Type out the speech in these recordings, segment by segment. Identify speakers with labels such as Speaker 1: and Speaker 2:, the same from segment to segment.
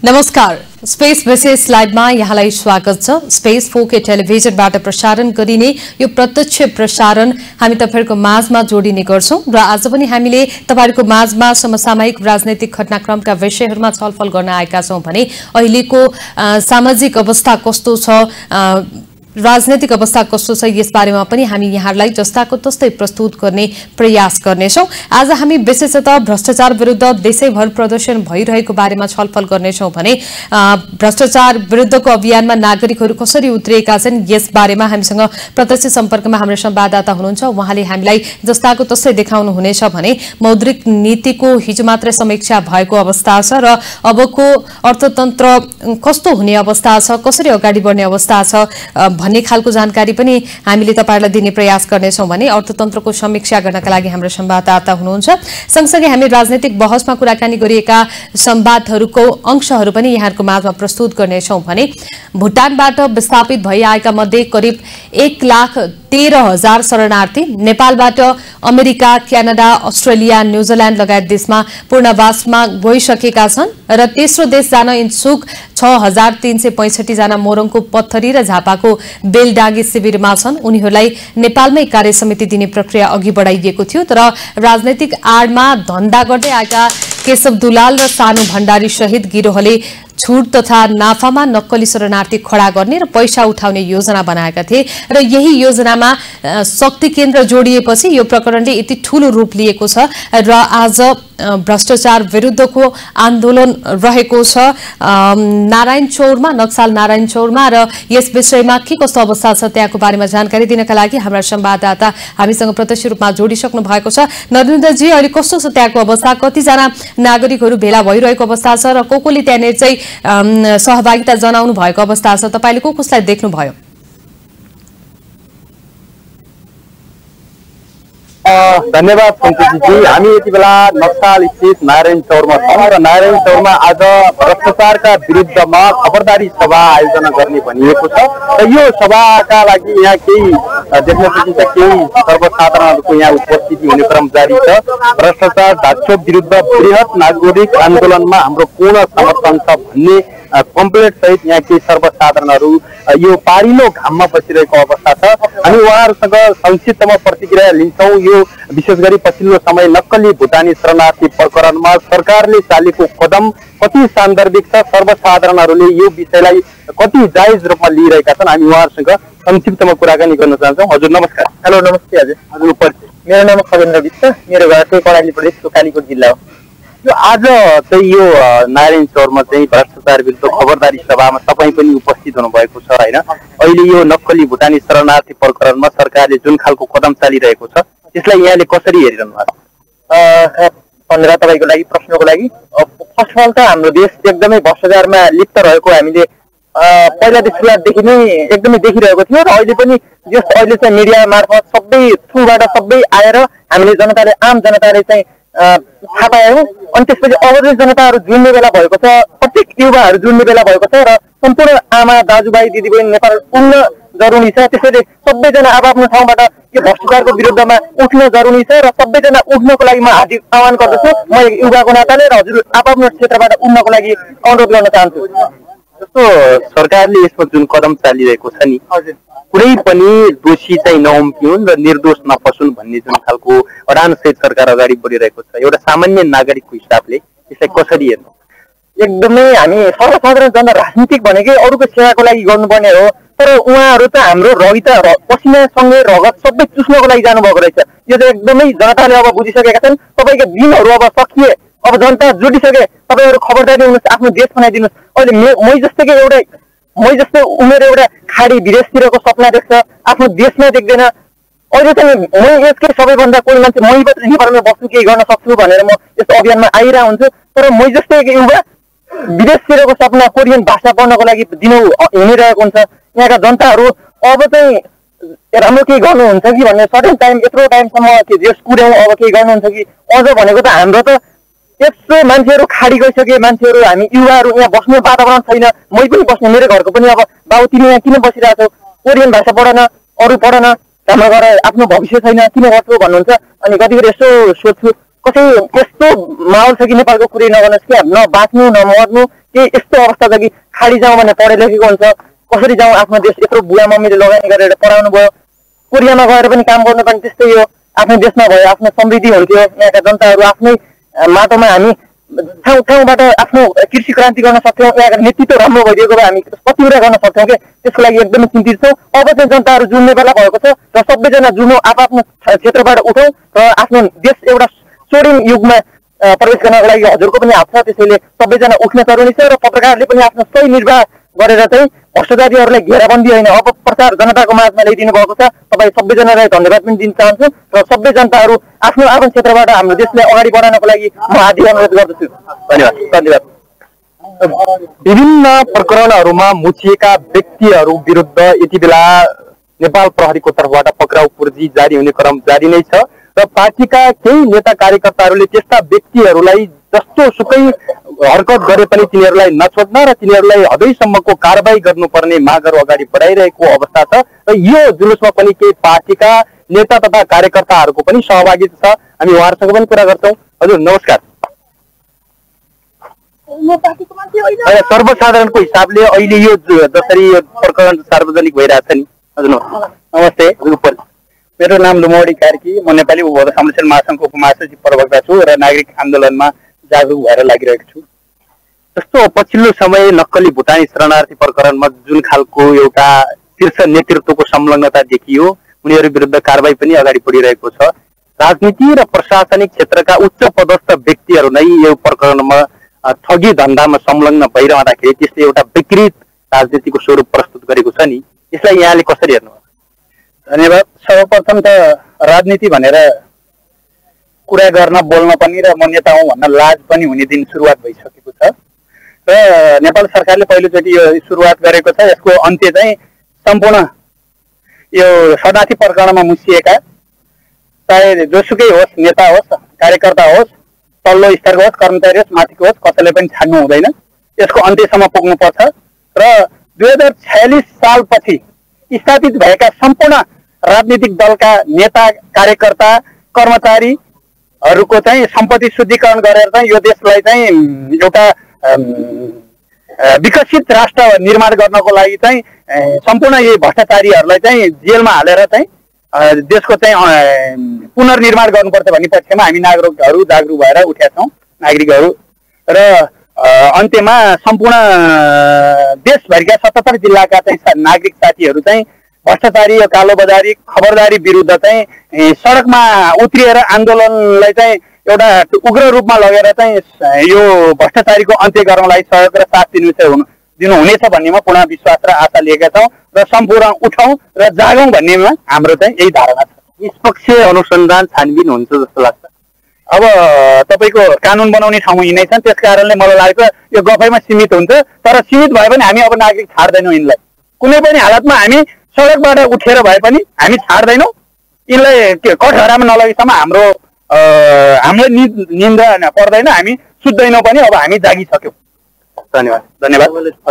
Speaker 1: नमस्कार स्पेस विशेष लाइभमा यहाँलाई स्वागत छ। स्पेस 4K टेलिभिजनबाट प्रसारण गरिने यो प्रत्यक्ष प्रसारण हामी तपाईहरुको माझमा जोडिने गर्छौं र आज पनि हामीले तपाईहरुको माझमा समसामयिक राजनैतिक घटनाक्रमका विषयहरुमा छलफल गर्न आएका छौं भने अहिलेको सामाजिक अवस्था कस्तो छ, राजनीतिक अवस्था कस्तो छ यस बारेमा पनि हामी यहाँलाई जस्ताको तस्तै प्रस्तुत गर्ने प्रयास गर्नेछौं। आज हामी विशेषतः भ्रष्टाचार विरुद्ध देशैभर प्रदर्शन भइरहेको बारेमा छलफल गर्नेछौं भने भ्रष्टाचार विरुद्धको अभियानमा नागरिकहरू कसरी उत्रिएका छन् यस बारेमा हामीसँग प्रत्यक्ष सम्पर्कमा हाम्रो संवाददाता हुनुहुन्छ। उहाँले हामीलाई जस्ताको तस्तै देखाउनु हुनेछ भने मौद्रिक नीतिको हिजो मात्र समीक्षा भएको अवस्था छ र अबको अर्थतन्त्र कस्तो हुने अवस्था छ, कसरी अगाडि बढ्ने अवस्था छ भन्ने खालको जानकारी पनि हामीले तपाईहरुलाई दिने प्रयास गर्नेछौं भने अर्थतन्त्रको समीक्षा गर्नका लागि हाम्रो संवाददाता हुनुहुन्छ। सँगसँगै हामी राजनीतिक बहसमा कुराकानी गरिएका संवादहरुको अंशहरु पनि यहाँहरुको माझमा प्रस्तुत गर्नेछौं भने भुटानबाट विस्थापित भई आएका मध्ये करिब 1,13,000 शरणार्थी नेपालबाट अमेरिका, क्यानाडा, अस्ट्रेलिया, न्यूजील्यान्ड लगायत देशमा पूर्णवासमा गइसकेका छन् र तेस्रो देश जान इच्छुक 6,365 जना मोरङको पत्थरी र झापाको बेलडाँगी शिविरमा छन्। उनीहरूलाई नेपालमै कार्य समिति दिने प्रक्रिया अघि बढाइएको थियो, तर राजनैतिक आडमा धन्दा गर्दै आएका केशव दुलाल र सानु भण्डारी सहित गिरोहले छूट तथा नाफामा नक्कली शरणार्थी खडा गर्ने र पैसा उठाउने योजना बनाएका थिए र यही योजनामा शक्ति केन्द्र जोडिएपछि यो प्रकरणले यति ठूलो रूप लिएको छ र आज भ्रष्टाचार विरुद्धको आन्दोलन रहेको छ नारायण चौरमा, नक्साल नारायण चौरमा र यस विषयमा के कस्तो अवस्था छ त्यहाँको बारेमा जानकारी दिनका लागि हाम्रा संवाददाता हामीसँग प्रत्यक्ष रूपमा जोडिसक्नु भएको छ। नरेन्द्रजी, अहिले कस्तो छ त्यहाँको अवस्था, कतिजना नागरिकहरू भेला भइरहेको अवस्था छ र कोले त्यहाँनिर चाहिँ सहभागिता जनाउनु भएको अवस्था छ, तपाईले कसलाई देख्नु भयो?
Speaker 2: धन्यवाद सन्तोषजी। हामी यति बेला नक्साल स्थित नारायण चौरमा छौँ र नारायण चौरमा आज भ्रष्टाचारका विरुद्धमा खबरदारी सभा आयोजना गर्ने भनिएको छ र यो सभाका लागि यहाँ केही देख्न सकिन्छ केही सर्वसाधारणहरूको यहाँ उपस्थिति हुने क्रम जारी छ। भ्रष्टाचार ढाकछोप विरुद्ध बृहत नागरिक आन्दोलनमा हाम्रो पूर्ण समर्थन छ भन्ने कम्प्लेट सहित यहाँ केही सर्वसाधारणहरू यो पारिलो घाममा बसिरहेको अवस्था छ। हामी उहाँहरूसँग संक्षिप्तमा प्रतिक्रिया लिन्छौँ। यो विशेष गरी पछिल्लो समय नक्कली भुटानी शरणार्थी प्रकरणमा सरकारले चालेको कदम कति सान्दर्भिक छ, सर्वसाधारणहरूले यो विषयलाई कति जायज रूपमा लिइरहेका छन्, हामी उहाँहरूसँग संक्षिप्तमा कुराकानी गर्न चाहन्छौँ। हजुर नमस्कार।
Speaker 3: हेलो, नमस्ते हजुर।
Speaker 2: हजुरको परिचय?
Speaker 3: मेरो नाम खगेन्द्र विष्ट, मेरो घर चाहिँ कर्णाली प्रदेश कालीकोट जिल्ला हो।
Speaker 2: यो आज चाहिँ यो नारायण चौरमा चाहिँ भ्रष्टाचार विरुद्ध खबरदारी सभामा तपाईँ पनि उपस्थित हुनुभएको छ होइन? अहिले यो नक्कली भुटानी शरणार्थी प्रकरणमा सरकारले जुन खालको कदम चालिरहेको छ त्यसलाई यहाँले कसरी हेरिरहनु भएको?
Speaker 3: धन्यवाद तपाईँको लागि, प्रश्नको लागि। फर्स्ट अफ अल त हाम्रो देश एकदमै भ्रष्टाचारमा लिप्त रहेको हामीले पहिलादेखि सुरुवातदेखि नै एकदमै देखिरहेको थियो र अहिले पनि जस अहिले चाहिँ मिडिया मार्फत सबै थ्रुबाट सबै आएर हामीले जनताले, आम जनताले चाहिँ थाहा पायौँ। अनि त्यसपछि अब चाहिँ जनताहरू जुन्ने बेला भएको छ, प्रत्येक युवाहरू जुन्ने बेला भएको छ र सम्पूर्ण आमा, दाजुभाइ, दिदीबहिनी नेपाल उठ्न जरुरी छ। त्यसैले सबैजना आफ्नो ठाउँबाट यो भ्रष्टाचारको विरुद्धमा उठ्न जरुरी छ र सबैजना उठ्नको लागि म हार्दिक आह्वान गर्दछु। म युवाको नाताले र हजुर आफ्नो क्षेत्रबाट उठ्नको लागि अनुरोध गर्न चाहन्छु।
Speaker 2: जस्तो सरकारले यसमा जुन कदम चालिरहेको छ नि, कुनै पनि दोषी चाहिँ नउम्किउन् र निर्दोष नफसुन् भन्ने जुन खालको अडानसहित सरकार अगाडि बढिरहेको छ, एउटा सामान्य नागरिकको हिसाबले यसलाई कसरी हेर्नु?
Speaker 3: एकदमै हामी सर्वसाधारण जनता राजनीतिक भनेकै अरूको सेवाको लागि गर्नुपर्ने हो, तर उहाँहरू त हाम्रो रगत पसिनासँगै रगत सबै चुस्नको लागि जानुभएको रहेछ। यो चाहिँ एकदमै जनताले अब बुझिसकेका छन्। तपाईँको दिनहरू अब सकिए, अब जनता जुटिसके, तपाईँहरू खबरदारी हुनुहोस्, आफ्नो देश बनाइदिनुहोस्। अहिले मै जस्तो उमेर एउटा खाडी विदेशतिरको सपना देख्छ, आफ्नो देशमा देख्दैन। अहिले चाहिँ म यसकै सबैभन्दा कोही मान्छे मैबाट नेपालमा बस्छु, केही गर्न सक्छु भनेर म यस्तो अभियानमा आइरहेको हुन्छु, तर मै जस्तै युवा विदेशतिरको सपना, कोरियन भाषा पढ्नको लागि दिनौ हिँडिरहेको हुन्छ। यहाँका जनताहरू अब चाहिँ राम्रो केही गर्नुहुन्छ कि भन्ने सर्टेन टाइम, यत्रो टाइमसम्म देश कुर्यौँ, अब केही गर्नुहुन्छ कि अझ भनेको त हाम्रो त यस्तो मान्छेहरू खाडी गइसके, मान्छेहरू हामी युवाहरू यहाँ बस्ने वातावरण छैन। मै पनि बस्ने, मेरो घरको पनि अब बाबु तिमी यहाँ किन बसिरहेको छौ, कोरियन भाषा पढन, अरू पढन, राम्रो गरेर आफ्नो भविष्य छैन, किन गर्छौ भन्नुहुन्छ। अनि कतिखेर यसो सोध्छु, कसै यस्तो माहौल छ कि नेपालको कुरै नगर्नुहोस् क्या, न बाँच्नु न मर्नु, के यस्तो अवस्था छ कि खाडी जाउँ भने पढे लेखेको हुन्छ, कसरी जाउँ आफ्नो देश, यत्रो बुवा मम्मीले लगानी गरेर पढाउनु भयो, कोरियामा गएर पनि काम गर्नु पनि त्यस्तै हो, आफ्नो देशमा भयो आफ्नो समृद्धि हुन्थ्यो, यहाँका जनताहरू आफ्नै माटोमा हामी ठाउँ ठाउँबाट आफ्नो कृषि क्रान्ति गर्न सक्थ्यौँ, यहाँको नेतृत्व राम्रो भइदिएको भए हामी कतिवटा गर्न सक्थ्यौँ कि, त्यसको लागि एकदमै चिन्तित छौँ। अब चाहिँ जनताहरू जुन्ने बेला भएको छ र सबैजना जुनौ आफ्नो क्षेत्रबाट उठौँ र आफ्नो देश एउटा स्वर्णिम युगमा प्रवेश गर्नको लागि हजुरको पनि हात छ, त्यसैले सबैजना उठ्न जरुरी छ र पत्रकारले पनि आफ्नो सही निर्वाह गरेर चाहिँ भ्रष्टाचारीहरूलाई घेराबन्दी होइन अब प्रचार जनताको माझमा ल्याइदिनु भएको छ। तपाईँ सबैजनालाई धन्यवाद पनि दिन चाहन्छु र सबै जनताहरू आफ्नो आफ्नो क्षेत्रबाट हाम्रो देशलाई अगाडि बढाउनको लागि म हार्दिक अनुरोध गर्दछु। धन्यवाद धन्यवाद।
Speaker 2: विभिन्न प्रकरणहरूमा मुछिएका व्यक्तिहरू विरुद्ध यति बेला नेपाल प्रहरीको तर्फबाट पक्राउ पूर्जी जारी हुने क्रम जारी नै छ र पार्टीका केही नेता कार्यकर्ताहरूले त्यस्ता व्यक्तिहरूलाई जस्तो सुकै हरकत गरे पनि तिनीहरूलाई नछोड्न र तिनीहरूलाई हदैसम्मको कारबाही गर्नुपर्ने मागहरू अगाडि बढाइरहेको अवस्था छ र यो जुलुसमा पनि केही पार्टीका नेता तथा कार्यकर्ताहरूको पनि सहभागिता छ। हामी उहाँहरूसँग पनि कुरा गर्छौँ। हजुर नमस्कार। सर्वसाधारणको हिसाबले अहिले यो जसरी प्रकरण सार्वजनिक भइरहेछ नि, हजुर नमस्ते।
Speaker 3: मेरो नाम लुमौडी कार्की, म नेपाली उपभोक्ता संरक्षण महासङ्घको उपमहासचिव प्रवक्ता छु र नागरिक आन्दोलनमा जागरुक भएर लागिरहेको छु।
Speaker 2: जस्तो पछिल्लो समय नक्कली भुटानी शरणार्थी प्रकरणमा जुन खालको एउटा शीर्ष नेतृत्वको संलग्नता देखियो, उनीहरू विरुद्ध कारबाही पनि अगाडि बढिरहेको छ। राजनीति र प्रशासनिक क्षेत्रका उच्च पदस्थ व्यक्तिहरू नै यो प्रकरणमा ठगी धन्दामा संलग्न भइरहँदाखेरि त्यसले एउटा विकृत राजनीतिको स्वरूप प्रस्तुत गरेको छ नि, यसलाई यहाँले कसरी हेर्नु?
Speaker 3: धन्यवाद। सर्वप्रथम त राजनीति भनेर कुरा गर्न बोल्न पनि र म नेता हुँ भन्न लाज पनि हुने दिन सुरुवात भइसकेको छ र नेपाल सरकारले पहिलोचोटि यो सुरुवात गरेको छ। यसको अन्त्य चाहिँ सम्पूर्ण यो शरणार्थी प्रकरणमा मुछिएका चाहे जोसुकै होस्, नेता होस्, कार्यकर्ता होस्, तल्लो स्तरको होस्, कर्मचारी होस्, माथिको होस्, कसैलाई पनि छाड्नु हुँदैन। यसको अन्त्यसम्म पुग्नुपर्छ र 2046 सालपछि स्थापित भएका सम्पूर्ण राजनीतिक दलका नेता कार्यकर्ता कर्मचारीहरूको चाहिँ सम्पत्ति शुद्धिकरण गरेर चाहिँ यो देशलाई चाहिँ एउटा विकसित राष्ट्र निर्माण गर्नको लागि चाहिँ सम्पूर्ण यी भ्रष्टाचारीहरूलाई चाहिँ जेलमा हालेर चाहिँ देशको चाहिँ पुनर्निर्माण गर्नुपर्छ भन्ने पक्षमा हामी नागरिकहरू जागरुक भएर उठेका छौँ नागरिकहरू र अन्त्यमा सम्पूर्ण देशभरिका 77 जिल्लाका चाहिँ नागरिक साथीहरू चाहिँ भ्रष्टाचारी कालोबजारी खबरदारी विरुद्ध चाहिँ सडकमा उत्रिएर आन्दोलनलाई चाहिँ एउटा उग्र रूपमा लगेर चाहिँ यो भ्रष्टाचारीको अन्त्य गर्नलाई सहयोग र साथ दिनुहुनेछ भन्नेमा पूर्ण विश्वास र आशा लिएका छौँ र सम्पूर्ण उठौँ र जागौँ भन्नेमा हाम्रो चाहिँ यही धारणा छ।
Speaker 2: निष्पक्ष अनुसन्धान छानबिन हुन्छ जस्तो लाग्छ।
Speaker 3: अब तपाईँको कानुन बनाउने ठाउँ यिनै छन्, त्यस कारणले मलाई लाग्छ यो गफैमा सीमित हुन्छ, तर सीमित भए पनि हामी अब नागरिक छाड्दैनौँ यिनलाई। कुनै पनि हालतमा हामी सडकबाट उठेर भए पनि हामी छाड्दैनौँ यिनलाई। कठघरामा नलगेसम्म हामीलाई निन्दा पर्दैन, हामी सुत्दैनौँ पनि, अब हामी जागिसक्यौँ।
Speaker 2: धन्यवाद धन्यवाद।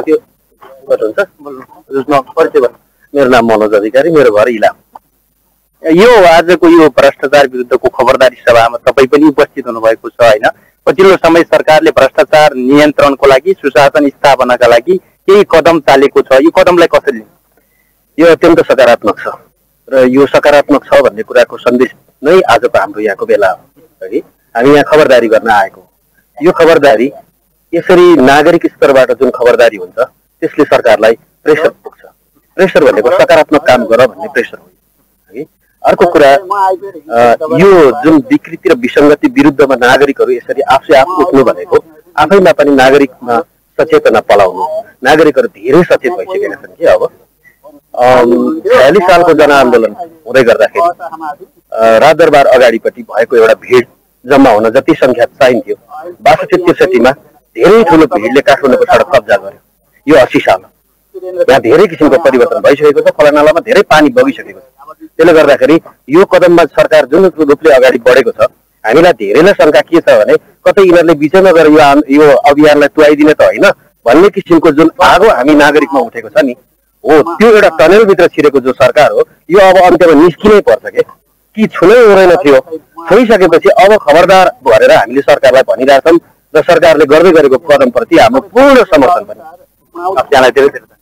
Speaker 3: मेरो नाम मनोज अधिकारी, मेरो घर इलाम।
Speaker 2: यो आजको यो भ्रष्टाचार विरुद्धको खबरदारी सभामा तपाईँ पनि उपस्थित हुनुभएको छ होइन? पछिल्लो समय सरकारले भ्रष्टाचार नियन्त्रणको लागि सुशासन स्थापनाका लागि केही कदम चालेको छ, यो कदमलाई कसरी लिन्छ?
Speaker 3: यो अत्यन्त सकारात्मक छ र यो सकारात्मक छ भन्ने कुराको सन्देश नै आजको हाम्रो यहाँको बेला हो कि हामी यहाँ खबरदारी गर्न आएको। यो खबरदारी यसरी नागरिक स्तरबाट जुन खबरदारी हुन्छ त्यसले सरकारलाई प्रेसर पुग्छ। प्रेसर भनेको सकारात्मक काम गर भन्ने प्रेसर हो है। अर्को कुरा यो जुन विकृति र विसङ्गति विरुद्धमा नागरिकहरू यसरी आफै आफ उठ्नु भनेको आफैमा पनि नागरिकमा सचेतना पलाउनु। नागरिकहरू धेरै सचेत भइसकेका छन् कि अब 46 सालको जनआन्दोलन हुँदै गर्दाखेरि राजदरबार अगाडिपट्टि भएको एउटा भिड जम्मा हुन जति सङ्ख्या चाहिन्थ्यो 62-63 धेरै ठुलो भिडले काठमाडौँको सडक कब्जा गर्यो। यो 80 साल यहाँ धेरै किसिमको परिवर्तन भइसकेको छ, खोलानालामा धेरै पानी बगिसकेको छ। त्यसले गर्दाखेरि यो कदममा सरकार जुन रूपले अगाडि बढेको छ हामीलाई धेरैलाई शङ्का के छ भने कतै यिनीहरूले बिचमा गएर यो अभियानलाई तुवाइदिने त होइन भन्ने किसिमको जुन आगो हामी नागरिकमा उठेको छ नि, हो त्यो एउटा टनेलभित्र छिरेको जो सरकार हो यो अब अन्त्यमा निस्किनै पर्छ कि छुनै हुँदैन थियो। छोइसकेपछि अब खबरदार भनेर हामीले सरकारलाई भनिरहेछौँ।
Speaker 2: र सरकारले गर्दै गरेको कदमप्रति हाम्रो पूर्ण समर्थन पनि। त्यहाँलाई धेरै धेरै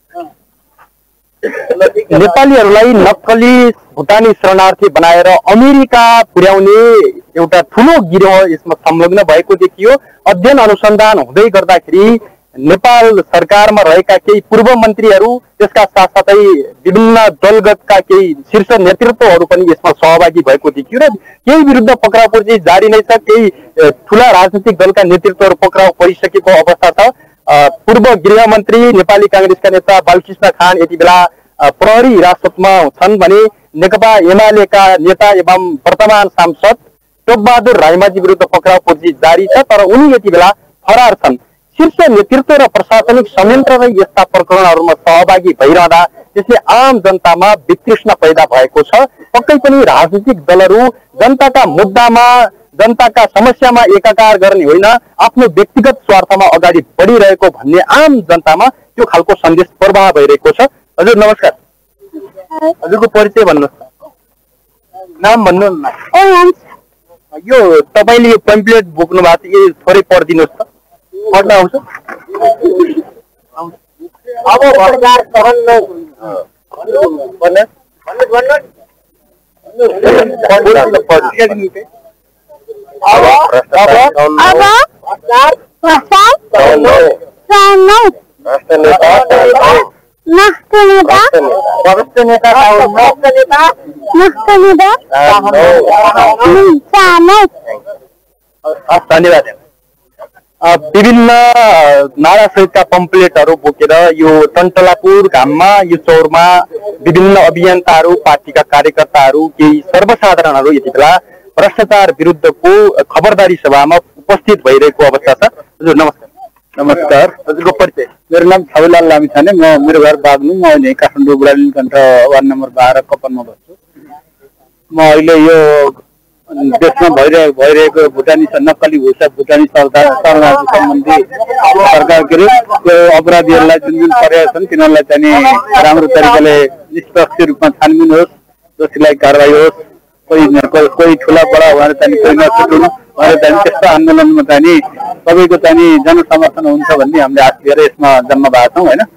Speaker 2: नेपालीहरूलाई नक्कली भुटानी शरणार्थी बनाएर अमेरिका पुर्याउने एउटा ठुलो गिरोह यसमा संलग्न भएको देखियो। अध्ययन अनुसन्धान हुँदै गर्दाखेरि नेपाल सरकारमा रहेका केही पूर्व मन्त्रीहरू, त्यसका साथसाथै विभिन्न दलगतका केही शीर्ष नेतृत्वहरू पनि यसमा सहभागी भएको देखियो र केही विरुद्ध पक्राउ पर्ची जारी नै छ। केही ठुला राजनीतिक दलका नेतृत्वहरू पक्राउ परिसकेको अवस्था छ। पूर्व गृहमन्त्री नेपाली कांग्रेसका नेता बालकृष्ण खान यति बेला प्रहरी हिरासतमा छन् भने नेकपा एमालेका नेता एवं वर्तमान सांसद टोपबहादुर राईमाझी विरुद्ध पक्राउ पर्ची जारी छ, तर उनी यति बेला फरार छन्। शीर्ष नेतृत्व र प्रशासनिक संयन्त्र र यस्ता प्रकरणहरूमा सहभागी भइरहँदा त्यसले आम जनतामा वितृष्णा पैदा भएको छ। पक्कै पनि राजनीतिक दलहरू जनताका मुद्दामा, जनताका समस्यामा एकाकार गर्ने होइन, आफ्नो व्यक्तिगत स्वार्थमा अगाडि बढिरहेको भन्ने आम जनतामा त्यो खालको सन्देश प्रवाह भइरहेको छ। हजुर नमस्कार, हजुरको परिचय भन्नुहोस्, नाम भन्नुहोस् न। यो तपाईँले यो पेम्पलेट बोक्नु भएको थियो, यो थोरै पढिदिनुहोस् त, पढ्न आउँछ? अब धन्यवाद। विभिन्न नारा सहितका पम्पलेटहरू बोकेर यो टन्टलापुर घाममा, यो चौरमा विभिन्न अभियन्ताहरू, पार्टीका कार्यकर्ताहरू, केही सर्वसाधारणहरू यति बेला भ्रष्टाचार विरुद्धको खबरदारी सभामा उपस्थित भइरहेको अवस्था छ। हजुर नमस्कार। नमस्कार, हजुरको परिचय?
Speaker 4: मेरो नाम छविलाल लामिछाने, मेरो घर बाग्लुङ, म अहिले काठमाडौँ बुढानीलकण्ठ वार्ड नम्बर 12 कपनमा बस्छु। म अहिले यो देशमा भइरहेको भुटानी नक्कली भुटानी शरणार्थी सम्बन्धी सरकार के त्यो अपराधीहरूलाई जुन परेका छन् तिनीहरूलाई चाहिँ राम्रो तरिकाले निष्पक्ष रूपमा छानबिन होस्, दोषीलाई कारवाही होस्, कोही ठुला बडा भएर चाहिँ कोही नछुट्नु भनेर चाहिँ त्यस्तो आन्दोलनमा चाहिँ सबैको चाहिँ जनसमर्थन हुन्छ भन्ने हामीले आश लिएर यसमा जम्मा भएको छौँ होइन।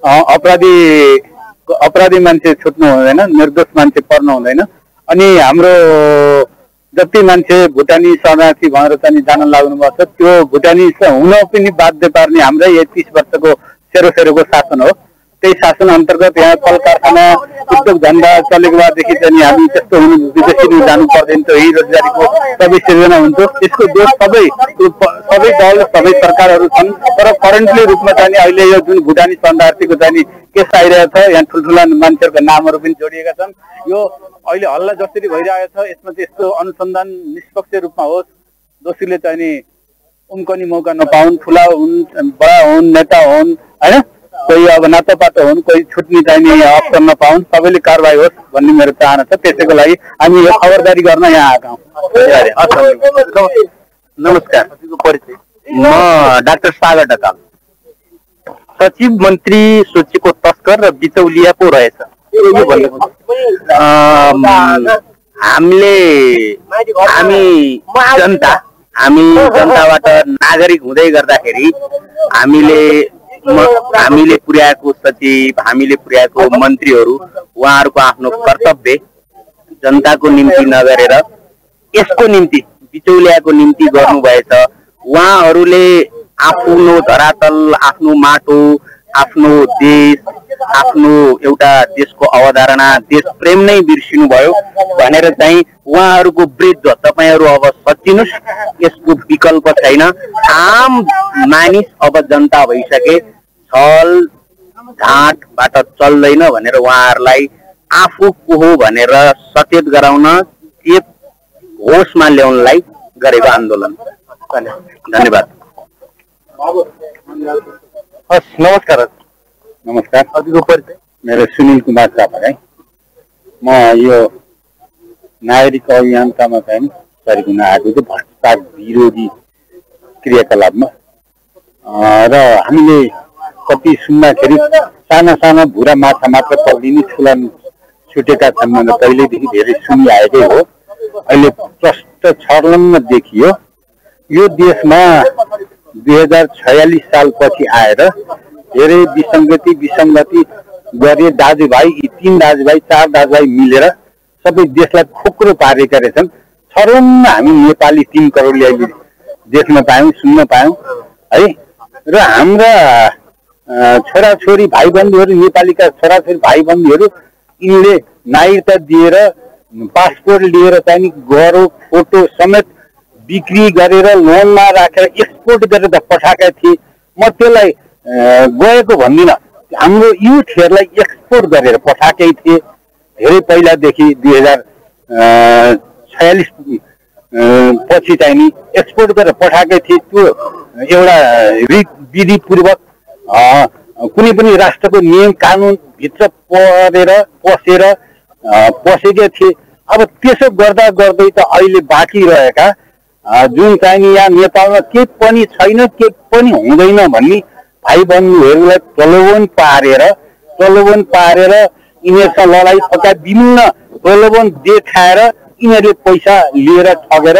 Speaker 4: अपराधी मान्छे छुट्नु हुँदैन, निर्दोष मान्छे पर्नु हुँदैन। अनि हाम्रो जति मान्छे भुटानी शरणार्थी भएर चाहिँ जान लाग्नु भएको छ त्यो भुटानी हुन पनि बाध्य पार्ने हाम्रै 30 वर्षको सेरोको शासन हो। त्यही शासन अन्तर्गत यहाँ कल कारखाना उद्योग धन्दा चलेको भएदेखि चाहिँ हामी त्यस्तो हुनु विदेशी जानु पर्दैन, त्यो यही रोजगारीको सबै सिर्जना हुन्छ। त्यसको दोष सबै दल सबै सरकारहरू छन्। तर करेन्टली रूपमा चाहिँ अहिले यो जुन भुटानी शरणार्थीको चाहिँ केस आइरहेको छ, यहाँ ठुल्ठुला मान्छेहरूको नामहरू पनि जोडिएका छन्। यो अहिले हल्ला जसरी भइरहेको छ यसमा चाहिँ यस्तो अनुसन्धान निष्पक्ष रूपमा होस्, दोषीले चाहिँ उम्कने मौका नपाउन्, ठुला हुन्, बडा हुन्, नेता हुन् होइन, कोही अब नातापातो हुन्, कोही छुट्ने चाहिने अवसर नपाउन्, सबैले कारवाही होस् भन्ने मेरो चाहना छ। त्यसैको लागि हामी यो खबरदारी गर्न यहाँ आएका हौँ।
Speaker 2: नमस्कार, परिचय? म डाक्टर सागर ढकाल, सचिव मन्त्री सूचीको तस्कर र बिचौलिया पो रहेछ यो भन्नु। हामी जनताबाट नागरिक हुँदै गर्दाखेरि हामीले पुर्याएको सचिव, हामीले पुर्याएको मन्त्रीहरू उहाँहरूको आफ्नो कर्तव्य जनताको निम्ति नगरेर यसको निम्ति बिचौलियाको निम्ति गर्नुभएछ। उहाँहरूले आफ्नो धरातल, आफ्नो माटो, आफ्नो देश, आफ्नो एउटा देशको अवधारणा, देश प्रेम नै बिर्सिनु भयो भनेर चाहिँ उहाँहरूको विरुद्ध तपाईहरू अब सचिनुस्, यसको विकल्प छैन। आम मानिस अब जनता भइसके, छल घाटबाट चल्दैन भनेर उहाँहरूलाई आफू को हो भनेर सचेत गराउन, एक होसमा ल्याउनलाई गरेको आन्दोलन। धन्यवाद। नमस्कार।
Speaker 4: नमस्कार,
Speaker 2: हजुरको परिचय?
Speaker 4: मेरो सुनिल कुमार थापा है। म यो नागरिक अभियानतामा चाहिँ सहयोग हुन आएको छु भ्रष्टाचार विरोधी क्रियाकलापमा। र हामीले कति सुन्दाखेरि साना साना भुरा माछा मात्र पक्रिने ठुला छुटेका छन् भनेर पहिल्यैदेखि धेरै सुनिआएकै हो। अहिले प्रष्ट छर्लङ्ग देखियो यो देशमा 2046 सालपछि आएर धेरै विसङ्गति गरे दाजुभाइ, यी 3 दाजुभाइ 4 दाजुभाइ मिलेर सबै देशलाई खोक्रो पारेका रहेछन्। छरुन्न हामी नेपाली 3 करोड ल्याइ देख्न पायौँ, सुन्न पायौँ है। र हाम्रा छोराछोरी भाइबन्धुहरू, नेपालीका छोराछोरी भाइबन्धुहरू यिनले नागरिकता दिएर पासपोर्ट लिएर चाहिँ गरो फोटो समेत बिक्री गरेर लोनमा राखेर एक्सपोर्ट गरेर त पठाएका थिए। म त्यसलाई गएको भन्दिनँ, हाम्रो युथहरूलाई एक्सपोर्ट गरेर पठाएकै थिए। धेरै पहिलादेखि 2046 पछि चाहिँ नि एक्सपोर्ट गरेर पठाएकै थिए। त्यो एउटा विधिपूर्वक कुनै पनि राष्ट्रको नियम कानुन भित्र पसेका थिए। अब त्यसो गर्दा गर्दै त अहिले बाँकी रहेका जुन चाहिँ यहाँ नेपालमा केही पनि छैन, केही पनि हुँदैन भन्ने भाइ बन्धुहरूलाई प्रलोभन पारेर यिनीहरूसँग लडाइँ फका विभिन्न प्रलोभन देखाएर यिनीहरूले पैसा लिएर ठगेर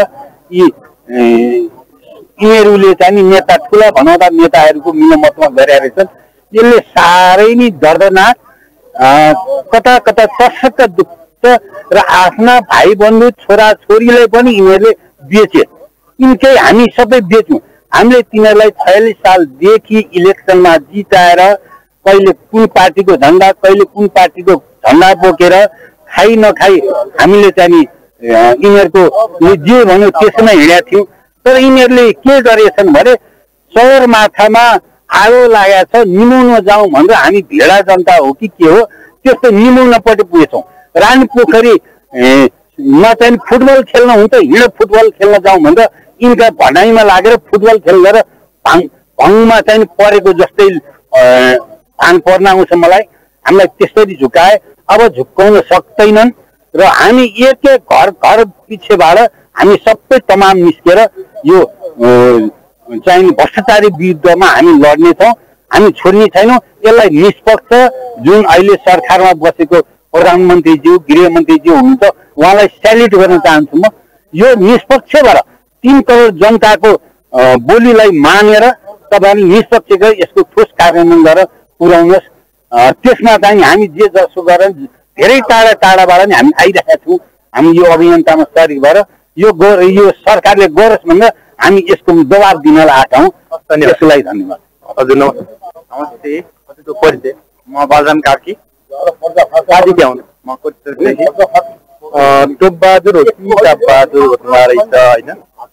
Speaker 4: यिनीहरूले चाहिँ नेता ठुला भनाउँदा नेताहरूको मिलमतमा गरेका रहेछन्। यसले साह्रै नै दर्दनाक, कता कता सशक्त दुःख र आफ्ना भाइ बन्धु छोराछोरीलाई पनि यिनीहरूले बेचे। यिनकै हामी सबै बेच्यौँ। हामीले तिनीहरूलाई 46 सालदेखि इलेक्सनमा जिताएर कहिले कुन पार्टीको झन्डा, कहिले कुन पार्टीको झन्डा बोकेर खाइ नखाइ हामीले चाहिँ यिनीहरूको जे भन्यो त्यसैमा हिँडेका थियौँ। तर यिनीहरूले के गरेछन् भने सगरमाथामा आगो लागेको छ, निमाउन जाउँ भनेर हामी भेडा जनता हो कि के हो त्यस्तो निमाउनपट्टि पुगेछौँ। रानी पोखरीमा चाहिँ फुटबल खेल्न हुन्छ, हिँड फुटबल खेल्न जाउँ भनेर यिनका भनाइमा लागेर फुटबल खेलेर भङमा चाहिँ परेको जस्तै भान पर्न आउँछ मलाई। हामीलाई त्यसरी झुकाए, अब झुक्काउन सक्दैनन् र हामी एक घर पिछेबाट हामी सबै तमाम निस्केर यो चाहिँ भ्रष्टाचारी विरुद्धमा हामी लड्नेछौँ। हामी छोड्ने छैनौँ। यसलाई निष्पक्ष जुन अहिले सरकारमा बसेको प्रधानमन्त्रीज्यू, गृहमन्त्रीज्यू हुनुहुन्छ उहाँलाई स्याल्युट गर्न चाहन्छु म। यो निष्पक्ष भएर 3 करोड जनताको बोलीलाई मानेर तपाईँहरूले निष्पक्ष गरी यसको ठोस कार्यान्वयन गरेर पुर्याउनुहोस्। त्यसमा चाहिँ हामी जे जसो गरेर धेरै टाढाबाट नि हामी आइरहेका छौँ। हामी यो अभियन्तामा सहभागी भएर यो सरकारले गरोस् भनेर हामी यसको जवाब दिनलाई आएका हौँ। त्यसको लागि धन्यवाद।
Speaker 2: हजुर नमस्ते, हजुरको परिचय? म बलराम कार्की हुनु, म टोपबहादुर हो कि टपबहादुर भन्नु रहेछ होइन।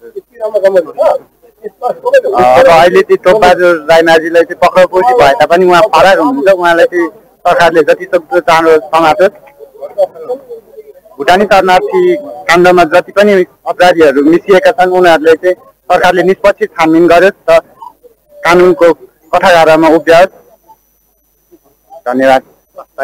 Speaker 2: अब अहिले चाहिँ टोपबहादुर राईमाझीलाई चाहिँ पक्राउपसी भए तापनि उहाँ फरार हुनुहुन्छ। उहाँलाई चाहिँ सरकारले जति सक्दो चाँडो समातोस्। भुटानी शरणार्थी काण्डमा जति पनि अपराधीहरू मिसिएका छन् उनीहरूले चाहिँ सरकारले निष्पक्ष छानबिन गरोस् र कानुनको कठाघारामा उभ्याओस्। धन्यवाद।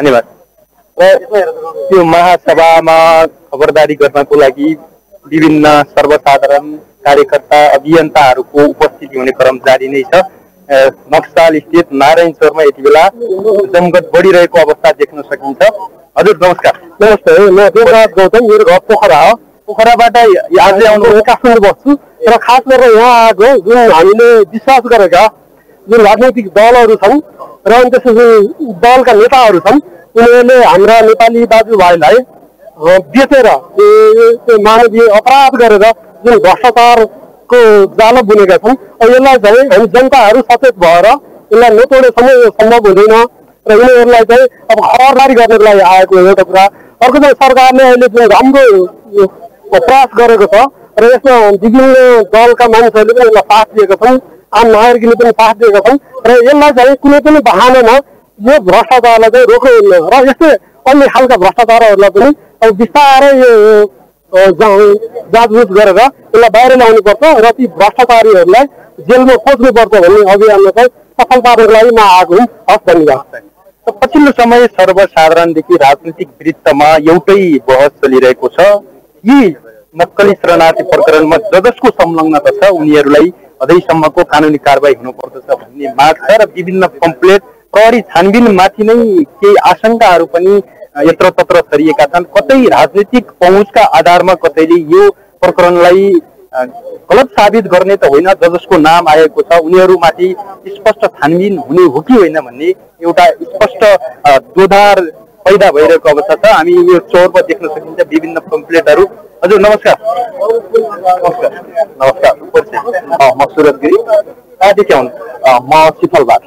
Speaker 3: त्यो महासभामा खबरदारी गर्नको लागि विभिन्न सर्वसाधारण कार्यकर्ता अभियन्ताहरूको उपस्थिति हुने क्रम जारी नै छ। नक्सल स्थित नारायण चौरमा यति बेला जमघट बढिरहेको अवस्था देख्न सकिन्छ। हजुर नमस्कार।
Speaker 5: नमस्ते, म देवराज गौतम, मेरो घर पोखरा हो। पोखराबाट आज आउनु काठमाडौँ बस्छु र खास गरेर यहाँ आएको जुन हामीले विश्वास गरेका जुन राजनैतिक दलहरू छन् र अनि त्यसपछि दलका नेताहरू छन् उनीहरूले हाम्रा नेपाली दाजुभाइलाई बेचेर मानवीय अपराध गरेर जुन भ्रष्टाचारको जाल बुनेका छन्। यसलाई चाहिँ हामी जनताहरू सचेत भएर यसलाई नतोडेसम्म यो सम्भव हुँदैन र यिनीहरूलाई चाहिँ अब खबरदारी गर्नको लागि आएको एउटा कुरा। अर्को चाहिँ सरकारले अहिले जुन राम्रो प्रयास गरेको छ र यसमा विभिन्न दलका मानिसहरूले पनि यसलाई साथ दिएका छन्, आम नागरिकले पनि साथ दिएका छन् र यसलाई चाहिँ कुनै पनि बहानामा यो भ्रष्टाचारलाई चाहिँ रोक्नुहुन्न र यस्तै अन्य खालका भ्रष्टाचारहरूलाई पनि अब बिस्तारै यो जाँचबुझ गरेर यसलाई बाहिर ल्याउनुपर्छ र ती भ्रष्टाचारीहरूलाई जेलमा खोज्नुपर्छ भन्ने अभियानमा चाहिँ सफल पार्नको लागि म आएको हुँ। हस्, धन्यवाद।
Speaker 3: पछिल्लो समय सर्वसाधारणदेखि राजनीतिक वृत्तमा एउटै बहस चलिरहेको छ। यी नक्कली शरणार्थी प्रकरणमा जसको संलग्नता छ उनीहरूलाई अझैसम्मको कानुनी कारबाही हुनुपर्दछ भन्ने माग छ र विभिन्न कम्प्लेट प्रहरी छानबिनमाथि नै केही आशंकाहरू पनि यत्र तत्र छरिएका छन्। कतै राजनीतिक पहुँचका आधारमा कतैले यो प्रकरणलाई
Speaker 2: गलत साबित गर्ने त होइन, जसको नाम आएको छ उनीहरूमाथि स्पष्ट छानबिन हुने हो कि होइन भन्ने एउटा स्पष्ट दोधार पैदा भइरहेको अवस्था छ। हामी यो चौरमा देख्न सकिन्छ विभिन्न पम्पलेटहरू। हजुर नमस्कार। नमस्कार नमस्कार। म सुरज गिरी। कहाँदेखि आउनु?
Speaker 3: म सिफलबाट।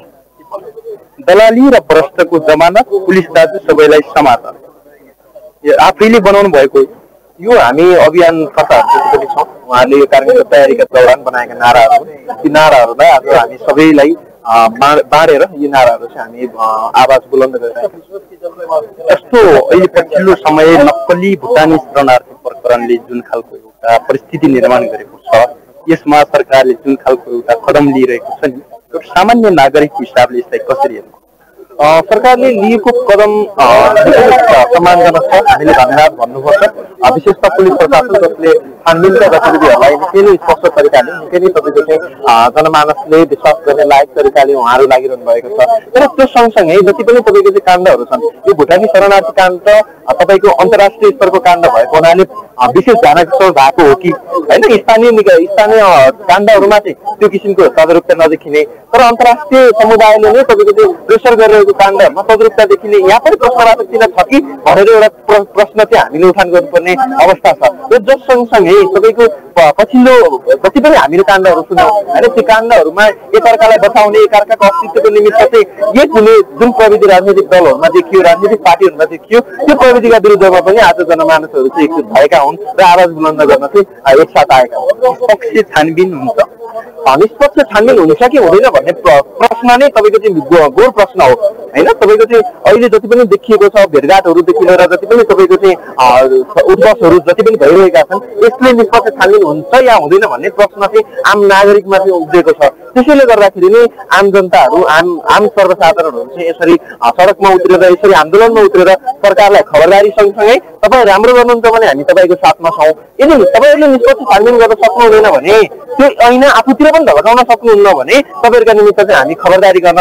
Speaker 2: दलाली र भ्रष्टको जमानत, पुलिस दाजु सबैलाई समाचार, आफैले बनाउनु भएको
Speaker 3: यो हामी अभियान कर्ताहरू पनि छौँ। उहाँले यो कार्यक्रमको तयारीका दौरान बनाएका नाराहरू, ती नाराहरूलाई आज हामी सबैलाई बाँडेर यी नाराहरू चाहिँ हामी आवाज बुलन्द गरिरहेका छौँ।
Speaker 2: यस्तो अहिले पछिल्लो समय नक्कली भुटानी शरणार्थी प्रकरणले जुन खालको एउटा परिस्थिति निर्माण गरेको छ, यसमा सरकारले जुन खालको एउटा कदम लिइरहेको छ नि, एउटा सामान्य नागरिकको हिसाबले यसलाई कसरी हेर्नु?
Speaker 3: सरकारले लिएको कदम सम्मानजनक छ। हामीले धन्यवाद भन्नुपर्छ। विशेषतः पुलिस प्रशासन जसले छानबिनका गतिविधिहरूलाई निकै नै स्पष्ट तरिकाले, निकै नै तपाईँको चाहिँ जनमानसले विश्वास गर्ने लायक तरिकाले उहाँहरू लागिरहनु भएको छ। तर त्यो सँगसँगै जति पनि तपाईँको चाहिँ काण्डहरू छन्, यो भुटानी शरणार्थी काण्ड तपाईँको अन्तर्राष्ट्रिय स्तरको काण्ड भएको हुनाले विशेष ध्यान भएको हो कि होइन, स्थानीय काण्डहरूमा चाहिँ त्यो किसिमको तदरुपता नदेखिने, तर अन्तर्राष्ट्रिय समुदायले नै तपाईँको चाहिँ प्रेसर गरिरहेको काण्डहरूमा तदरुपता देखिने, यहाँ पनि प्रश्नवाचक चिन्ह छ कि भनेर एउटा प्रश्न चाहिँ हामीले उठान गर्नुपर्ने अवस्था छ। र जस सँगसँगै तपाईँको पछिल्लो जति पनि हामीले काण्डहरू सुन्यौँ होइन, ती काण्डहरूमा एकअर्कालाई बचाउने, एकअर्काको अस्तित्वको निमित्त चाहिँ एक हुने जुन प्रविधि राजनैतिक दलहरूमा देखियो, राजनीतिक पार्टीहरूमा देखियो, त्यो प्रविधिका विरुद्धमा पनि आज जनमानसहरू चाहिँ एकजुट भएका हुन् र आवाज बुलन्द गर्न चाहिँ एकसाथ आएका हुन्।
Speaker 2: निष्पक्ष छानबिन हुन्छ,
Speaker 3: निष्पक्ष छानबिन हुन्छ कि हुँदैन भन्ने प्रश्न नै तपाईँको चाहिँ गोर प्रश्न हो होइन। तपाईँको चाहिँ अहिले जति पनि देखिएको छ भेटघाटहरूदेखि लिएर जति पनि तपाईँको चाहिँ उद्घोषहरू जति पनि भइरहेका छन्, यसले निष्पक्ष छानबिन हुन्छ या हुँदैन भन्ने प्रश्न चाहिँ आम नागरिकमा चाहिँ उब्जेको छ। त्यसैले गर्दाखेरि नै आम जनताहरू, आम सर्वसाधारणहरू चाहिँ यसरी सडकमा उत्रेर, यसरी आन्दोलनमा उत्रेर सरकारलाई खबरदारी सँगसँगै तपाईँ राम्रो गर्नुहुन्छ भने हामी तपाईँको साथमा छौँ, यदि तपाईँहरूले निष्पक्ष छानबिन गर्न सक्नुहुँदैन भने, त्यो ऐना आफूतिर पनि धकाउन सक्नुहुन्न भने तपाईँहरूका निमित्त चाहिँ हामी खबरदारी गर्न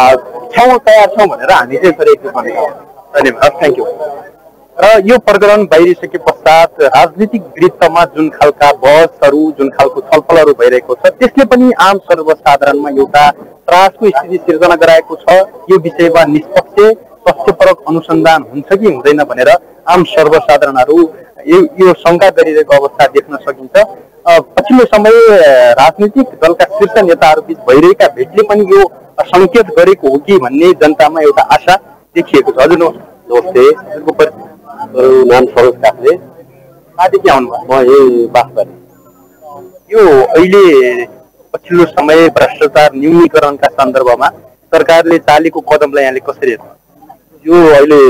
Speaker 3: तयार छौँ भनेर हामी चाहिँ यसरी एकजुट बनेका छौँ।
Speaker 2: धन्यवाद, थ्याङ्क यू। र यो प्रकरण बाहिरिसके पश्चात राजनीतिक वृत्तमा जुन खालका बहसहरू, जुन खालको छलफलहरू भइरहेको छ, त्यसले पनि आम सर्वसाधारणमा एउटा त्रासको स्थिति सिर्जना गराएको छ। यो विषयमा निष्पक्ष तथ्यपरक अनुसन्धान हुन्छ कि हुँदैन भनेर आम सर्वसाधारणहरू यो शङ्का गरिरहेको अवस्था देख्न सकिन्छ। पछिल्लो समय राजनीतिक दलका शीर्ष नेताहरू बीच भइरहेका भेटले पनि यो सङ्केत गरेको हो कि भन्ने जनतामा एउटा आशा देखिएको छ। हजुर
Speaker 3: नमस्ते, नाम सरोज काफ्ले।
Speaker 2: कहाँदेखि आउनुभयो?
Speaker 3: म यही बासबारी।
Speaker 2: यो अहिले पछिल्लो समय भ्रष्टाचार न्यूनीकरणका सन्दर्भमा सरकारले चालेको कदमलाई यहाँले कसरी हेर्नु?
Speaker 3: यो अहिले